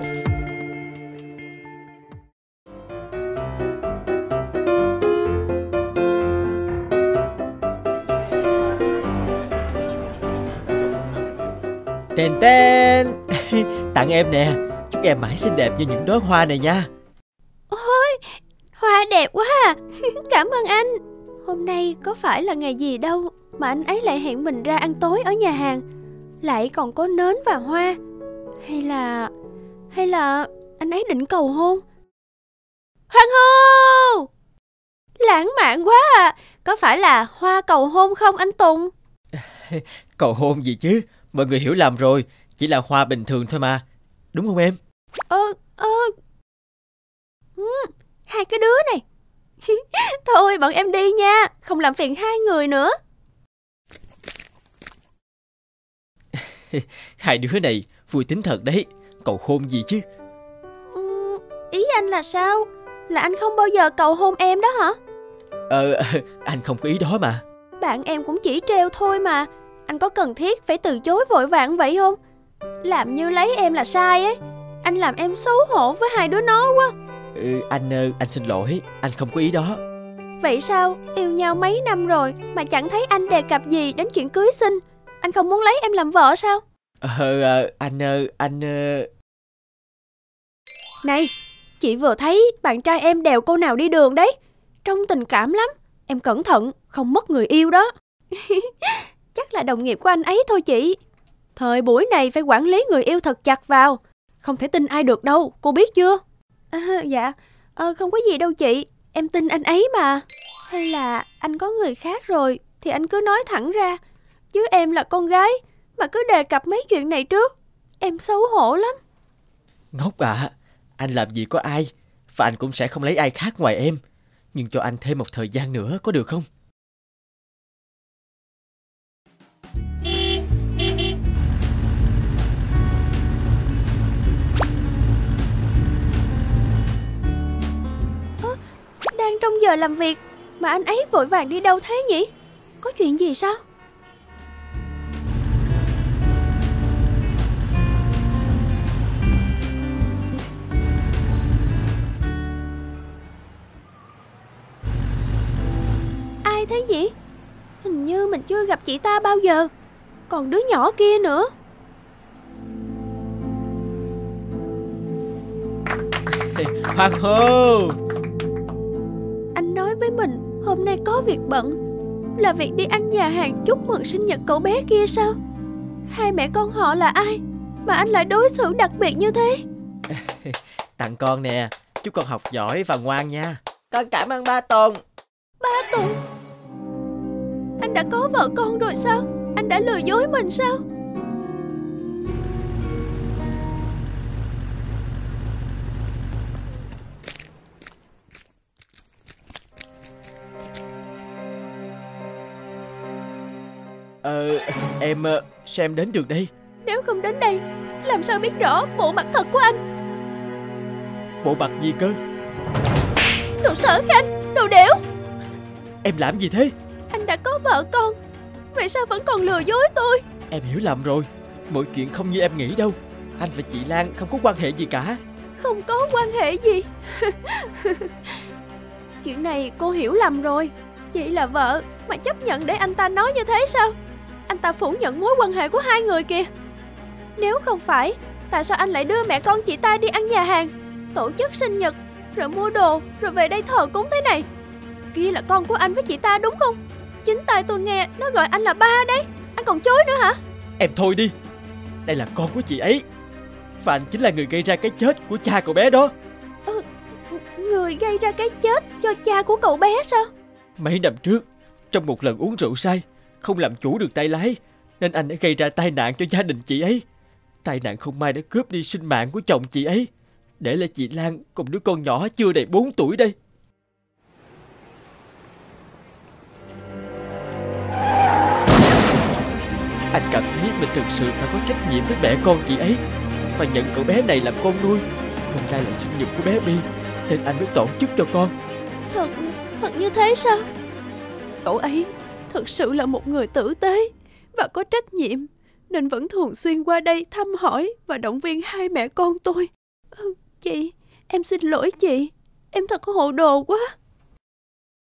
Tên tên. Tặng em nè. Chúc em mãi xinh đẹp như những đóa hoa này nha. Ôi, hoa đẹp quá à. Cảm ơn anh. Hôm nay có phải là ngày gì đâu mà anh ấy lại hẹn mình ra ăn tối ở nhà hàng, lại còn có nến và hoa. Hay là anh ấy định cầu hôn? Hoan hô! Lãng mạn quá à. Có phải là hoa cầu hôn không anh Tùng? Cầu hôn gì chứ, mọi người hiểu lầm rồi. Chỉ là hoa bình thường thôi mà. Đúng không em? Hai cái đứa này. Thôi bọn em đi nha, không làm phiền hai người nữa. Hai đứa này vui tính thật đấy. Cầu hôn gì chứ? Ý anh là sao? Là anh không bao giờ cầu hôn em đó hả? Anh không có ý đó mà. Bạn em cũng chỉ trêu thôi mà. Anh có cần thiết phải từ chối vội vàng vậy không? Làm như lấy em là sai ấy. Anh làm em xấu hổ với hai đứa nó quá. Anh xin lỗi. Anh không có ý đó. Vậy sao? Yêu nhau mấy năm rồi mà chẳng thấy anh đề cập gì đến chuyện cưới xin. Anh không muốn lấy em làm vợ sao? Anh Này, chị vừa thấy bạn trai em đèo cô nào đi đường đấy. Trông tình cảm lắm. Em cẩn thận, không mất người yêu đó. Chắc là đồng nghiệp của anh ấy thôi chị. Thời buổi này phải quản lý người yêu thật chặt vào. Không thể tin ai được đâu, cô biết chưa? Dạ, không có gì đâu chị. Em tin anh ấy mà. Hay là anh có người khác rồi thì anh cứ nói thẳng ra. Chứ em là con gái mà cứ đề cập mấy chuyện này trước. Em xấu hổ lắm. Ngốc à. Anh làm gì có ai. Và anh cũng sẽ không lấy ai khác ngoài em. Nhưng cho anh thêm một thời gian nữa có được không? Đang trong giờ làm việc mà anh ấy vội vàng đi đâu thế nhỉ? Có chuyện gì sao? Ai thế nhỉ? Hình như mình chưa gặp chị ta bao giờ. Còn đứa nhỏ kia nữa. Hoan hô! Anh nói với mình hôm nay có việc bận. Là việc đi ăn nhà hàng chúc mừng sinh nhật cậu bé kia sao? Hai mẹ con họ là ai mà anh lại đối xử đặc biệt như thế? Tặng con nè. Chúc con học giỏi và ngoan nha. Con cảm ơn ba Tùng. Ba Tùng? Anh đã có vợ con rồi sao? Anh đã lừa dối mình sao? Sao em đến được đây? Nếu không đến đây, làm sao biết rõ bộ mặt thật của anh? Bộ mặt gì cơ? Đồ sở khanh, đồ đểu. Em làm gì thế? Anh đã có vợ con, vậy sao vẫn còn lừa dối tôi? Em hiểu lầm rồi. Mọi chuyện không như em nghĩ đâu. Anh và chị Lan không có quan hệ gì cả. Không có quan hệ gì? Chuyện này cô hiểu lầm rồi. Chị là vợ mà chấp nhận để anh ta nói như thế sao? Anh ta phủ nhận mối quan hệ của hai người kìa. Nếu không phải, tại sao anh lại đưa mẹ con chị ta đi ăn nhà hàng, tổ chức sinh nhật, rồi mua đồ, rồi về đây thờ cúng thế này? Kia là con của anh với chị ta đúng không? Chính tai tôi nghe nó gọi anh là ba đấy. Anh còn chối nữa hả? Em thôi đi. Đây là con của chị ấy. Và anh chính là người gây ra cái chết của cha cậu bé đó. Người gây ra cái chết cho cha của cậu bé sao? Mấy năm trước, trong một lần uống rượu say, không làm chủ được tay lái, nên anh đã gây ra tai nạn cho gia đình chị ấy. Tai nạn không may đã cướp đi sinh mạng của chồng chị ấy, để lại chị Lan cùng đứa con nhỏ chưa đầy 4 tuổi đây. Anh cảm thấy mình thực sự phải có trách nhiệm với mẹ con chị ấy và nhận cậu bé này làm con nuôi. Hôm nay là sinh nhật của bé Bi, nên anh mới tổ chức cho con. Thật như thế sao? Cậu ấy thực sự là một người tử tế và có trách nhiệm, nên vẫn thường xuyên qua đây thăm hỏi và động viên hai mẹ con tôi. Chị, em xin lỗi chị. Em thật hồ đồ quá.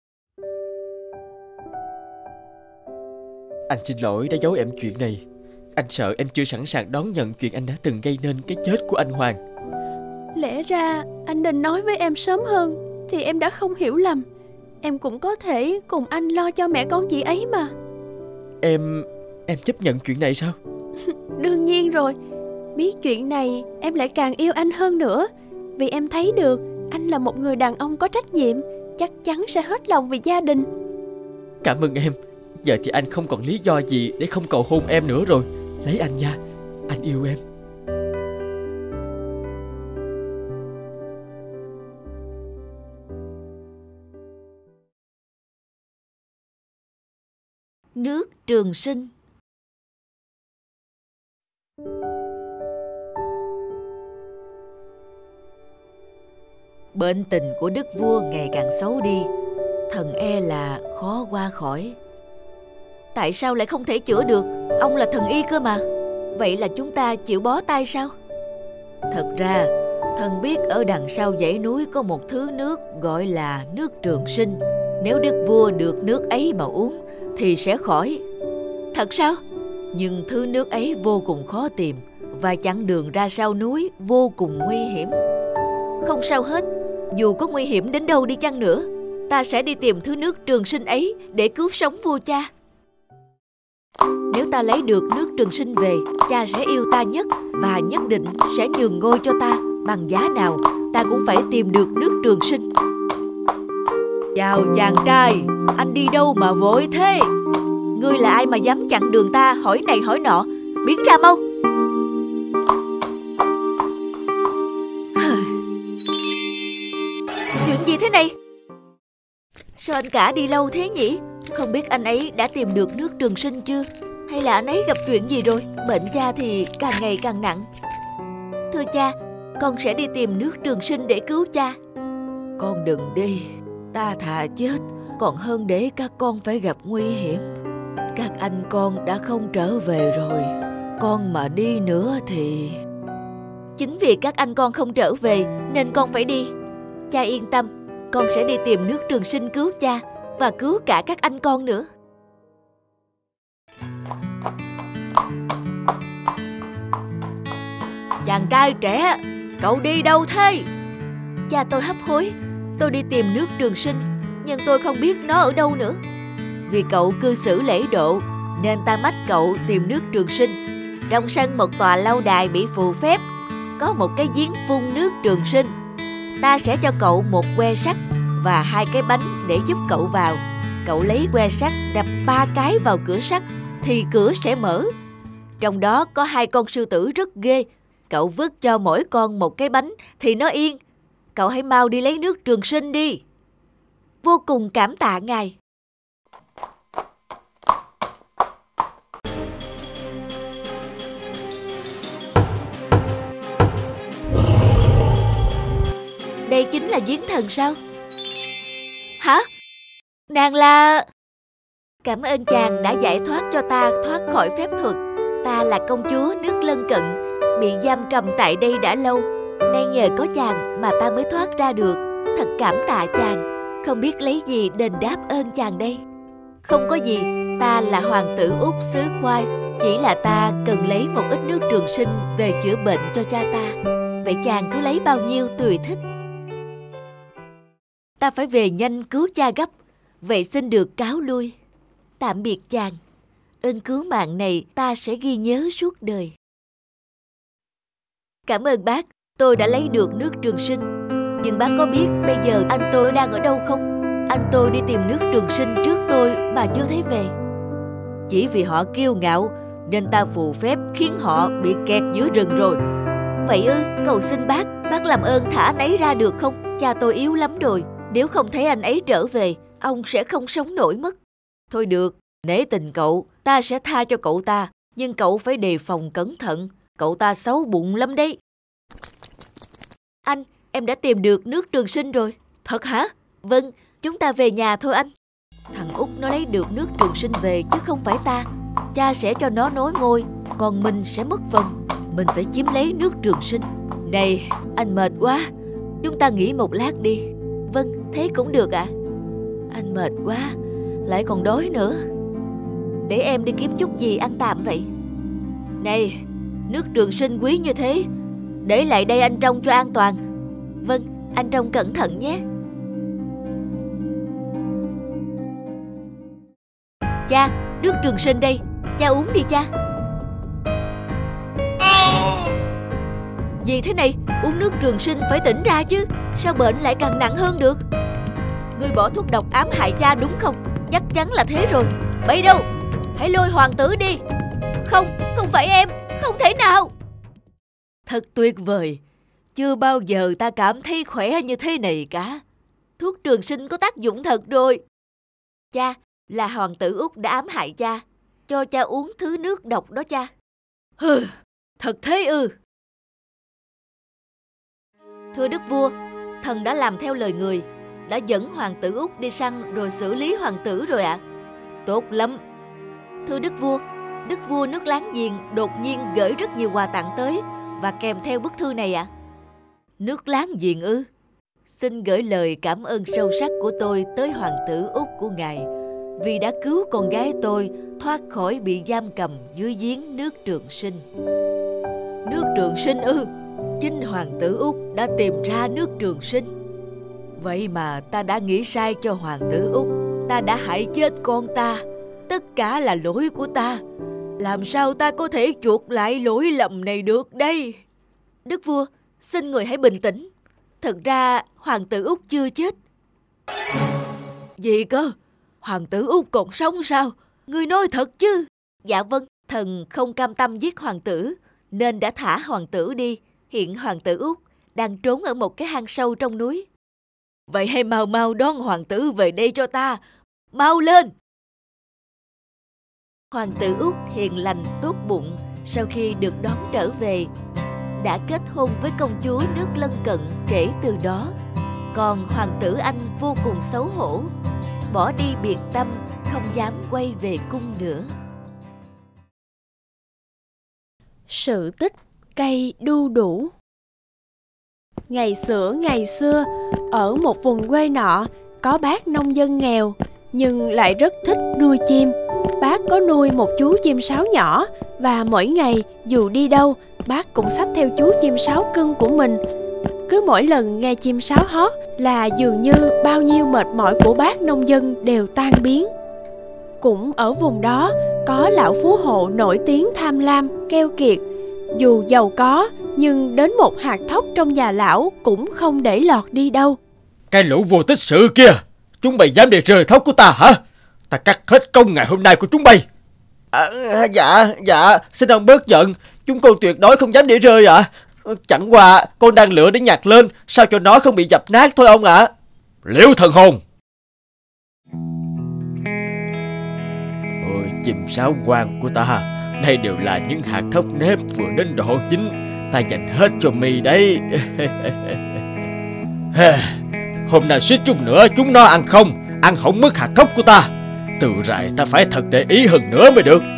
Anh xin lỗi đã giấu em chuyện này. Anh sợ em chưa sẵn sàng đón nhận chuyện anh đã từng gây nên cái chết của anh Hoàng. Lẽ ra anh nên nói với em sớm hơn thì em đã không hiểu lầm. Em cũng có thể cùng anh lo cho mẹ con chị ấy mà. Em chấp nhận chuyện này sao? Đương nhiên rồi. Biết chuyện này em lại càng yêu anh hơn nữa. Vì em thấy được anh là một người đàn ông có trách nhiệm, chắc chắn sẽ hết lòng vì gia đình. Cảm ơn em. Giờ thì anh không còn lý do gì để không cầu hôn em nữa rồi. Lấy anh nha, anh yêu em. Nước Trường Sinh. Bệnh tình của đức vua ngày càng xấu đi, thần e là khó qua khỏi. Tại sao lại không thể chữa được? Ông là thần y cơ mà. Vậy là chúng ta chịu bó tay sao? Thật ra, thần biết ở đằng sau dãy núi có một thứ nước gọi là nước Trường Sinh. Nếu đức vua được nước ấy mà uống thì sẽ khỏi. Thật sao? Nhưng thứ nước ấy vô cùng khó tìm, và chặng đường ra sau núi vô cùng nguy hiểm. Không sao hết, dù có nguy hiểm đến đâu đi chăng nữa, ta sẽ đi tìm thứ nước Trường Sinh ấy để cứu sống vua cha. Nếu ta lấy được nước Trường Sinh về, cha sẽ yêu ta nhất và nhất định sẽ nhường ngôi cho ta. Bằng giá nào ta cũng phải tìm được nước Trường Sinh. Chào chàng trai, anh đi đâu mà vội thế? Ngươi là ai mà dám chặn đường ta, hỏi này hỏi nọ? Biến ra mau. Chuyện gì thế này? Sao anh cả đi lâu thế nhỉ? Không biết anh ấy đã tìm được nước Trường Sinh chưa? Hay là anh ấy gặp chuyện gì rồi? Bệnh cha thì càng ngày càng nặng. Thưa cha, con sẽ đi tìm nước Trường Sinh để cứu cha. Con đừng đi, ta thà chết còn hơn để các con phải gặp nguy hiểm. Các anh con đã không trở về rồi, con mà đi nữa thì... Chính vì các anh con không trở về nên con phải đi. Cha yên tâm, con sẽ đi tìm nước Trường Sinh cứu cha và cứu cả các anh con nữa. Chàng trai trẻ, cậu đi đâu thế? Cha tôi hấp hối. Tôi đi tìm nước Trường Sinh, nhưng tôi không biết nó ở đâu nữa. Vì cậu cư xử lễ độ nên ta mách cậu tìm nước Trường Sinh. Trong sân một tòa lâu đài bị phù phép có một cái giếng phun nước Trường Sinh. Ta sẽ cho cậu một que sắt và 2 cái bánh để giúp cậu vào. Cậu lấy que sắt đập 3 cái vào cửa sắt thì cửa sẽ mở. Trong đó có 2 con sư tử rất ghê. Cậu vứt cho mỗi con một cái bánh thì nó yên. Cậu hãy mau đi lấy nước Trường Sinh đi. Vô cùng cảm tạ ngài. Đây chính là giếng thần sao? Hả? Nàng là... Cảm ơn chàng đã giải thoát cho ta thoát khỏi phép thuật. Ta là công chúa nước lân cận, bị giam cầm tại đây đã lâu. Nay nhờ có chàng mà ta mới thoát ra được. Thật cảm tạ chàng. Không biết lấy gì đền đáp ơn chàng đây. Không có gì, ta là hoàng tử Úc xứ Khoai. Chỉ là ta cần lấy một ít nước Trường Sinh về chữa bệnh cho cha ta. Vậy chàng cứ lấy bao nhiêu tùy thích. Ta phải về nhanh cứu cha gấp. Vậy xin được cáo lui. Tạm biệt chàng. Ơn cứu mạng này ta sẽ ghi nhớ suốt đời. Cảm ơn bác, tôi đã lấy được nước Trường Sinh. Nhưng bác có biết bây giờ anh tôi đang ở đâu không? Anh tôi đi tìm nước Trường Sinh trước tôi mà chưa thấy về. Chỉ vì họ kiêu ngạo nên ta phù phép khiến họ bị kẹt giữa rừng rồi. Vậy ư, cầu xin bác làm ơn thả anh ấy ra được không? Cha tôi yếu lắm rồi. Nếu không thấy anh ấy trở về, ông sẽ không sống nổi mất. Thôi được, nể tình cậu, ta sẽ tha cho cậu ta. Nhưng cậu phải đề phòng cẩn thận. Cậu ta xấu bụng lắm đấy. Anh, em đã tìm được nước Trường Sinh rồi. Thật hả? Vâng, chúng ta về nhà thôi anh. Thằng Út nó lấy được nước Trường Sinh về chứ không phải ta. Cha sẽ cho nó nối ngôi, còn mình sẽ mất phần. Mình phải chiếm lấy nước Trường Sinh. Này, anh mệt quá, chúng ta nghỉ một lát đi. Vâng, thế cũng được ạ. Anh mệt quá, lại còn đói nữa. Để em đi kiếm chút gì ăn tạm vậy. Này, nước trường sinh quý như thế, để lại đây anh trông cho an toàn. Vâng, anh trông cẩn thận nhé. Cha, nước trường sinh đây, cha uống đi cha. Gì thế này, uống nước trường sinh phải tỉnh ra chứ, sao bệnh lại càng nặng hơn được? Ngươi bỏ thuốc độc ám hại cha đúng không? Chắc chắn là thế rồi. Bấy đâu, hãy lôi hoàng tử đi. Không, không phải em, không thể nào. Thật tuyệt vời, chưa bao giờ ta cảm thấy khỏe như thế này cả. Thuốc trường sinh có tác dụng thật rồi. Cha, là hoàng tử Úc đã ám hại cha, cho cha uống thứ nước độc đó cha. Hừ, thật thế ư? Thưa đức vua, thần đã làm theo lời người, đã dẫn hoàng tử Úc đi săn rồi xử lý hoàng tử rồi ạ. Tốt lắm. Thưa đức vua nước láng giềng đột nhiên gửi rất nhiều quà tặng tới và kèm theo bức thư này ạ. Nước láng giềng ư? Xin gửi lời cảm ơn sâu sắc của tôi tới hoàng tử Úc của ngài vì đã cứu con gái tôi thoát khỏi bị giam cầm dưới giếng nước trường sinh. Nước trường sinh ư? Chính hoàng tử Úc đã tìm ra nước trường sinh. Vậy mà ta đã nghĩ sai cho hoàng tử Úc. Ta đã hại chết con ta. Tất cả là lỗi của ta. Làm sao ta có thể chuộc lại lỗi lầm này được đây? Đức vua, xin người hãy bình tĩnh. Thật ra hoàng tử Úc chưa chết. Gì cơ? Hoàng tử Úc còn sống sao? Ngươi nói thật chứ? Dạ vâng, thần không cam tâm giết hoàng tử nên đã thả hoàng tử đi. Hiện hoàng tử Úc đang trốn ở một cái hang sâu trong núi. Vậy hãy mau mau đón hoàng tử về đây cho ta. Mau lên! Hoàng tử Úc hiền lành tốt bụng sau khi được đón trở về đã kết hôn với công chúa nước lân cận kể từ đó. Còn hoàng tử Anh vô cùng xấu hổ, bỏ đi biệt tâm, không dám quay về cung nữa. Sự tích cây đu đủ. Ngày xưa, ở một vùng quê nọ, có bác nông dân nghèo, nhưng lại rất thích nuôi chim. Bác có nuôi một chú chim sáo nhỏ, và mỗi ngày dù đi đâu, bác cũng xách theo chú chim sáo cưng của mình. Cứ mỗi lần nghe chim sáo hót là dường như bao nhiêu mệt mỏi của bác nông dân đều tan biến. Cũng ở vùng đó, có lão phú hộ nổi tiếng tham lam, keo kiệt. Dù giàu có, nhưng đến một hạt thóc trong nhà lão cũng không để lọt đi đâu. Cái lũ vô tích sự kia, chúng mày dám để rơi thóc của ta hả? Ta cắt hết công ngày hôm nay của chúng mày. Dạ, xin ông bớt giận. Chúng con tuyệt đối không dám để rơi ạ. Chẳng qua con đang lựa để nhặt lên, sao cho nó không bị dập nát thôi ông ạ. Liễu thần hồn! Ôi chim sáo ngoan của ta, đây đều là những hạt thóc nếp vừa đến độ chín. Ta dành hết cho mi đấy. Hôm nay suýt chút nữa chúng nó ăn hỏng mất hạt thóc của ta. Từ rày ta phải thật để ý hơn nữa mới được.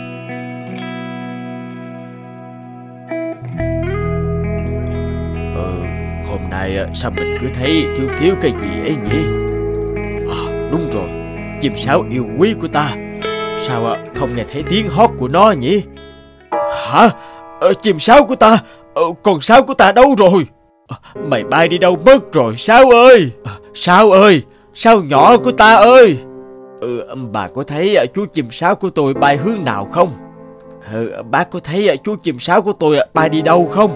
Hôm nay sao mình cứ thấy thiếu cái gì ấy nhỉ? Đúng rồi, chim sáo yêu quý của ta, sao không nghe thấy tiếng hót của nó nhỉ? Hả? Chim sáo của ta, con sáo của ta đâu rồi? Mày bay đi đâu mất rồi Sáo ơi? Sáo ơi, sáo nhỏ của ta ơi! Bà có thấy chú chim sáo của tôi bay hướng nào không? Bác có thấy chú chim sáo của tôi bay đi đâu không?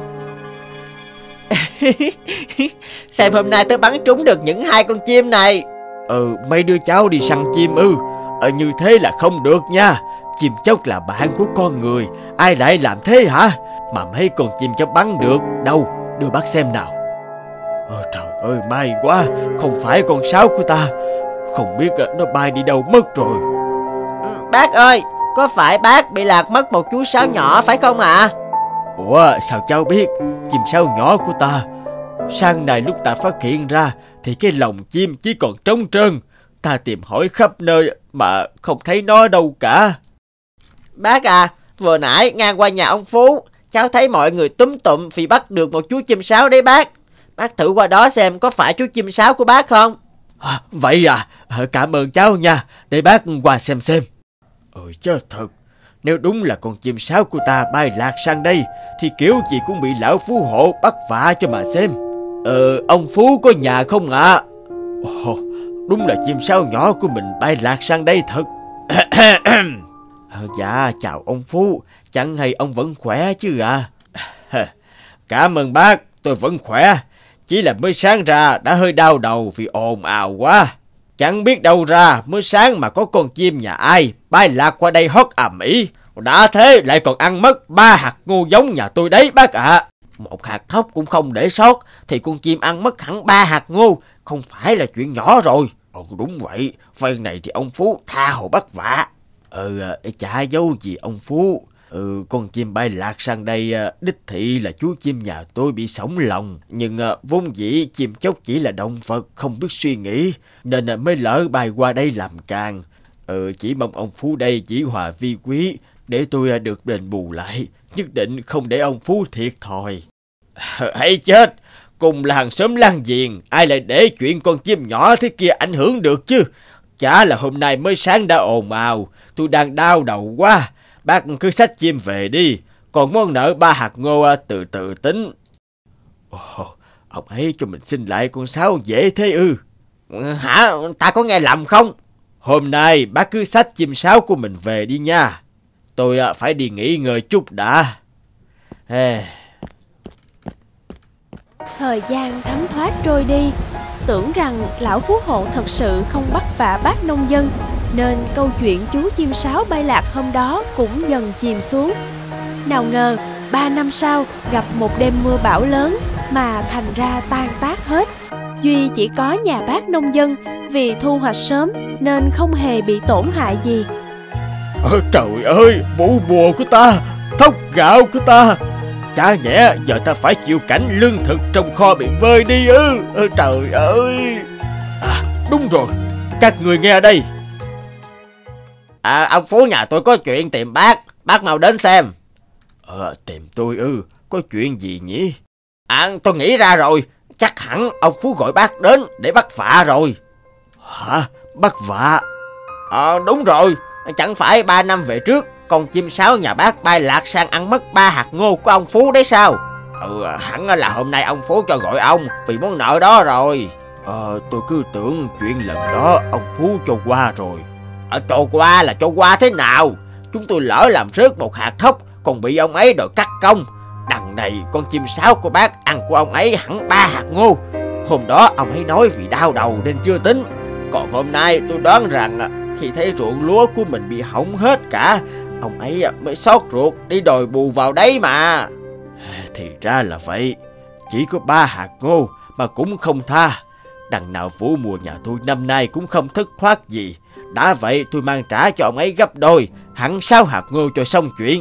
Xem hôm nay tớ bắn trúng được những 2 con chim này. Mấy đứa cháu đi săn chim ư? Như thế là không được nha. Chim chóc là bạn của con người, ai lại làm thế hả? Mà mấy con chim chóc bắn được đâu, đưa bác xem nào. Trời ơi, may quá, không phải con sáo của ta. Không biết nó bay đi đâu mất rồi. Bác ơi, có phải bác bị lạc mất một chú sáo nhỏ phải không ạ? Ủa, sao cháu biết? Chim sáo nhỏ của ta, sáng nay lúc ta phát hiện ra thì cái lồng chim chỉ còn trống trơn. Ta tìm hỏi khắp nơi mà không thấy nó đâu cả. Bác à, vừa nãy ngang qua nhà ông Phú, cháu thấy mọi người túm tụm vì bắt được một chú chim sáo đấy bác. Bác thử qua đó xem có phải chú chim sáo của bác không? Vậy à, cảm ơn cháu nha, để bác qua xem. Chết thật, Nếu đúng là con chim sáo của ta bay lạc sang đây thì kiểu gì cũng bị lão phú hộ bắt vạ cho mà xem. Ông Phú có nhà không ạ? Ồ, đúng là chim sáo nhỏ của mình bay lạc sang đây thật. Dạ chào ông Phú, chẳng hay ông vẫn khỏe chứ à? Cảm ơn bác, tôi vẫn khỏe. Chỉ là mới sáng ra đã hơi đau đầu vì ồn ào quá. Chẳng biết đâu ra mới sáng mà có con chim nhà ai bay lạc qua đây hót ầm ĩ. Đã thế lại còn ăn mất 3 hạt ngô giống nhà tôi đấy bác ạ. Một hạt thóc cũng không để sót thì con chim ăn mất hẳn 3 hạt ngô, không phải là chuyện nhỏ rồi. Đúng vậy, phen này thì ông Phú tha hồ bắt vạ. Chả giấu gì ông Phú. Con chim bay lạc sang đây đích thị là chú chim nhà tôi bị xổng lòng. Nhưng vốn dĩ chim chóc chỉ là động vật không biết suy nghĩ, nên mới lỡ bay qua đây làm càng. Chỉ mong ông Phú đây chỉ hòa vi quý để tôi được đền bù lại. Nhất định không để ông Phú thiệt thòi. Hay chết, cùng là hàng xóm láng giềng, ai lại để chuyện con chim nhỏ thế kia ảnh hưởng được chứ. Chả là hôm nay mới sáng đã ồn ào, tôi đang đau đầu quá. Bác cứ xách chim về đi, còn món nợ 3 hạt ngô từ từ tính. Ông ấy cho mình xin lại con sáo dễ thế ư? Hả? Ta có nghe lầm không? Hôm nay bác cứ xách chim sáo của mình về đi nha. Tôi phải đi nghỉ ngơi chút đã. Thời gian thấm thoát trôi đi. Tưởng rằng lão phú hộ thật sự không bắt vạ bác nông dân, nên câu chuyện chú chim sáo bay lạc hôm đó cũng dần chìm xuống. Nào ngờ 3 năm sau gặp một đêm mưa bão lớn mà thành ra tan tác hết. Duy chỉ có nhà bác nông dân vì thu hoạch sớm nên không hề bị tổn hại gì. Trời ơi, vụ mùa của ta, thóc gạo của ta, chả nhẽ giờ ta phải chịu cảnh lương thực trong kho bị vơi đi ư? Trời ơi. Đúng rồi, các người nghe đây. Ông Phú nhà tôi có chuyện tìm bác mau đến xem. Tìm tôi ư? Có chuyện gì nhỉ? Tôi nghĩ ra rồi, chắc hẳn ông Phú gọi bác đến để bắt vạ rồi. Hả? Bắt vạ? Đúng rồi, chẳng phải 3 năm về trước con chim sáo nhà bác bay lạc sang ăn mất 3 hạt ngô của ông Phú đấy sao? Hẳn là hôm nay ông Phú cho gọi ông vì món nợ đó rồi. Tôi cứ tưởng chuyện lần đó ông Phú cho qua rồi. Cho qua là cho qua thế nào? Chúng tôi lỡ làm rớt một hạt thóc còn bị ông ấy đòi cắt công. Đằng này con chim sáo của bác ăn của ông ấy hẳn 3 hạt ngô. Hôm đó ông ấy nói vì đau đầu nên chưa tính. Còn hôm nay tôi đoán rằng khi thấy ruộng lúa của mình bị hỏng hết cả, ông ấy mới xót ruột đi đòi bù vào đấy mà. Thì ra là vậy. Chỉ có 3 hạt ngô mà cũng không tha. Đằng nào vụ mùa nhà tôi năm nay cũng không thất thoát gì. Đã vậy tôi mang trả cho ông ấy gấp đôi, hẳn 6 hạt ngô cho xong chuyện.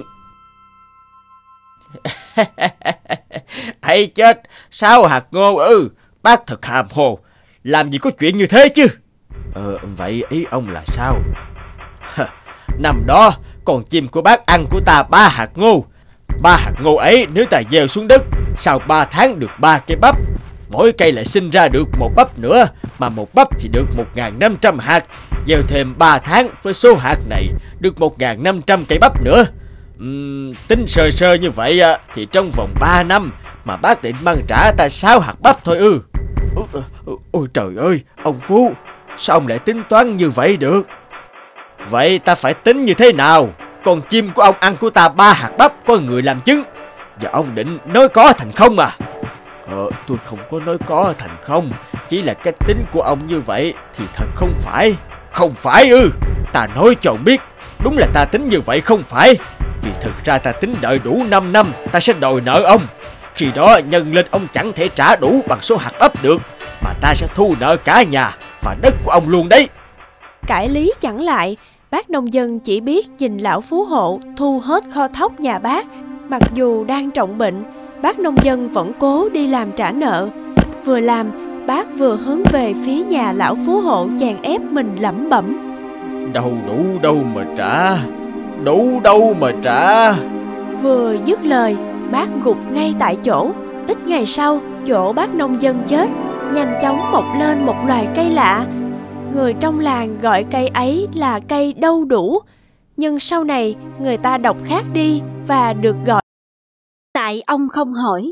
Hay chết, 6 hạt ngô ư? Bác thật hàm hồ, làm gì có chuyện như thế chứ? Vậy ý ông là sao? Năm đó con chim của bác ăn của ta 3 hạt ngô. 3 hạt ngô ấy nếu ta gieo xuống đất, sau 3 tháng được 3 cây bắp. Mỗi cây lại sinh ra được 1 bắp nữa, mà 1 bắp thì được 1.500 hạt. Gieo thêm 3 tháng với số hạt này được 1.500 cây bắp nữa. Tính sơ sơ như vậy thì trong vòng 3 năm mà bác định mang trả ta 6 hạt bắp thôi ư? Ôi trời ơi, ông Phú, sao ông lại tính toán như vậy được? Vậy ta phải tính như thế nào? Con chim của ông ăn của ta 3 hạt bắp có người làm chứng, và ông định nói có thành không à? Tôi không có nói có thành không, chỉ là cách tính của ông như vậy thì thật không phải. Không phải ư? Ta nói cho ông biết, đúng là ta tính như vậy không phải. Vì thực ra ta tính đợi đủ 5 năm ta sẽ đòi nợ ông. Khi đó nhân lên ông chẳng thể trả đủ bằng số hạt bắp được, mà ta sẽ thu nợ cả nhà và đất của ông luôn đấy. Cãi lý chẳng lại, bác nông dân chỉ biết nhìn lão phú hộ thu hết kho thóc nhà bác. Mặc dù đang trọng bệnh, bác nông dân vẫn cố đi làm trả nợ. Vừa làm, bác vừa hướng về phía nhà lão phú hộ chèn ép mình lẩm bẩm: Đâu đủ đâu mà trả, đủ đâu mà trả. Vừa dứt lời, bác gục ngay tại chỗ. Ít ngày sau, chỗ bác nông dân chết, nhanh chóng mọc lên một loài cây lạ. Người trong làng gọi cây ấy là cây đâu đủ. Nhưng sau này người ta đọc khác đi và được gọi Tại ông không hỏi.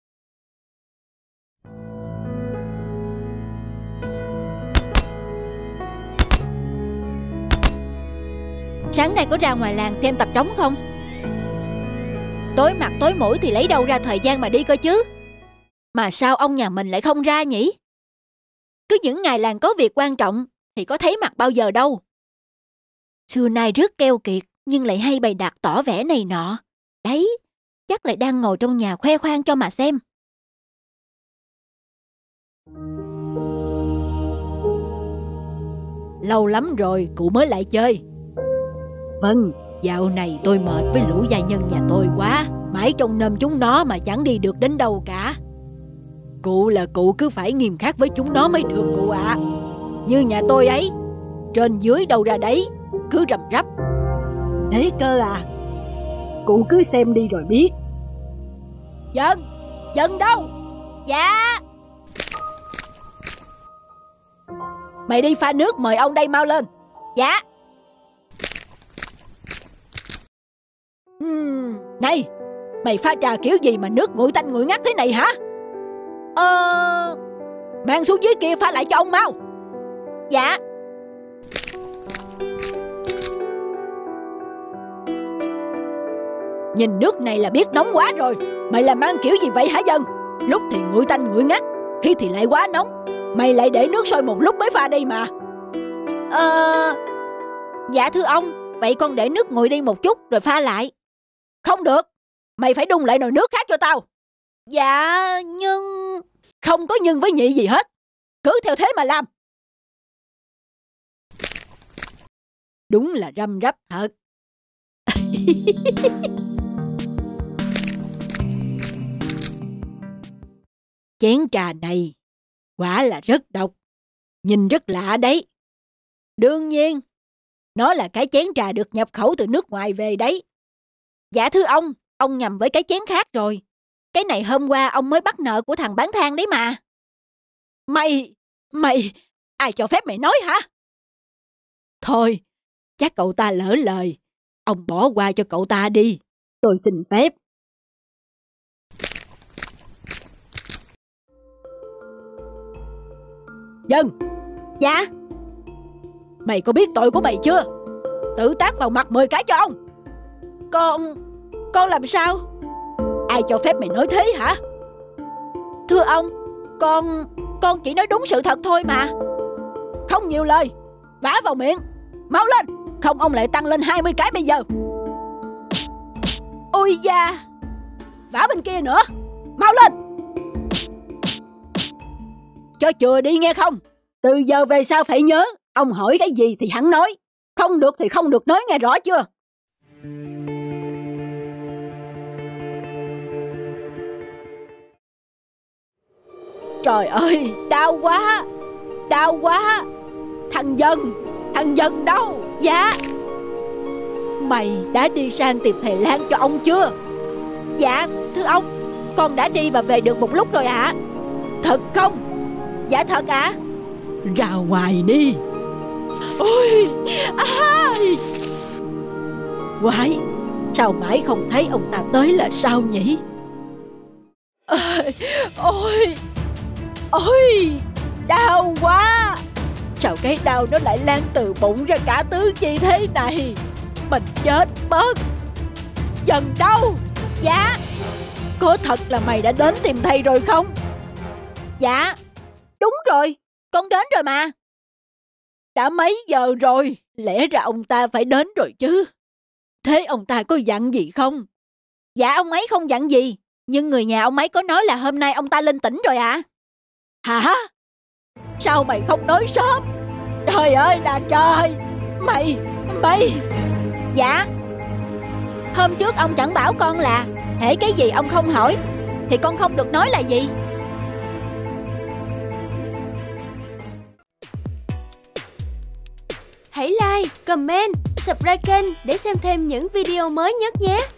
Sáng nay có ra ngoài làng xem tập trống không? Tối mặt tối mũi thì lấy đâu ra thời gian mà đi cơ chứ. Mà sao ông nhà mình lại không ra nhỉ? Cứ những ngày làng có việc quan trọng thì có thấy mặt bao giờ đâu. Xưa nay rất keo kiệt nhưng lại hay bày đặt tỏ vẻ này nọ. Đấy, chắc lại đang ngồi trong nhà khoe khoang cho mà xem. Lâu lắm rồi cụ mới lại chơi. Vâng, dạo này tôi mệt với lũ gia nhân nhà tôi quá. Mãi trông nom chúng nó mà chẳng đi được đến đâu cả. Cụ là cụ cứ phải nghiêm khắc với chúng nó mới được cụ ạ. Như nhà tôi ấy, trên dưới đâu ra đấy, cứ rầm rắp. Thế cơ à? Cụ cứ xem đi rồi biết. Dân, Dân đâu? Dạ. Mày đi pha nước mời ông đây mau lên. Dạ. Này, mày pha trà kiểu gì mà nước nguội tanh nguội ngắt thế này hả? Mang xuống dưới kia pha lại cho ông mau. Dạ. Nhìn nước này là biết nóng quá rồi. Mày làm ăn kiểu gì vậy hả Dân? Lúc thì nguội tanh nguội ngắt, khi thì lại quá nóng. Mày lại để nước sôi một lúc mới pha đi mà. Dạ thưa ông, vậy con để nước nguội đi một chút rồi pha lại. Không được, mày phải đun lại nồi nước khác cho tao. Dạ nhưng... Không có nhưng với nhị gì hết. Cứ theo thế mà làm. Đúng là răm rắp thật. Chén trà này quả là rất độc. Nhìn rất lạ đấy. Đương nhiên, nó là cái chén trà được nhập khẩu từ nước ngoài về đấy. Dạ thưa ông nhầm với cái chén khác rồi. Cái này hôm qua ông mới bắt nợ của thằng bán than đấy mà. Mày, ai cho phép mày nói hả? Thôi, chắc cậu ta lỡ lời. Ông bỏ qua cho cậu ta đi. Tôi xin phép. Dân. Dạ. Mày có biết tội của mày chưa? Tự tát vào mặt 10 cái cho ông. Con làm sao? Ai cho phép mày nói thế hả? Thưa ông, con chỉ nói đúng sự thật thôi mà. Không nhiều lời, vả vào miệng. Mau lên, không ông lại tăng lên 20 cái bây giờ. Ôi da, vả bên kia nữa. Mau lên. Cho chừa đi nghe không? Từ giờ về sau phải nhớ, ông hỏi cái gì thì hắn nói. Không được thì không được nói, nghe rõ chưa? Trời ơi, đau quá. Đau quá. Thằng Dân đâu? Dạ. Mày đã đi sang tìm thầy Lan cho ông chưa? Dạ thưa ông, con đã đi và về được một lúc rồi ạ. Thật không? Dạ thật ạ. Ra ngoài đi. Ôi quái, sao mãi không thấy ông ta tới là sao nhỉ? Ôi, đau quá. Sao cái đau nó lại lan từ bụng ra cả tứ chi thế này? Mình chết mất. Dân đâu? Dạ. Có thật là mày đã đến tìm thầy rồi không? Dạ. Đúng rồi, con đến rồi mà. Đã mấy giờ rồi? Lẽ ra ông ta phải đến rồi chứ. Thế ông ta có dặn gì không? Dạ ông ấy không dặn gì. Nhưng người nhà ông ấy có nói là hôm nay ông ta lên tỉnh rồi ạ. Hả? Sao mày không nói sớm? Trời ơi là trời. Mày. Dạ. Hôm trước ông chẳng bảo con là hễ cái gì ông không hỏi thì con không được nói là gì. Hãy like, comment, subscribe kênh để xem thêm những video mới nhất nhé.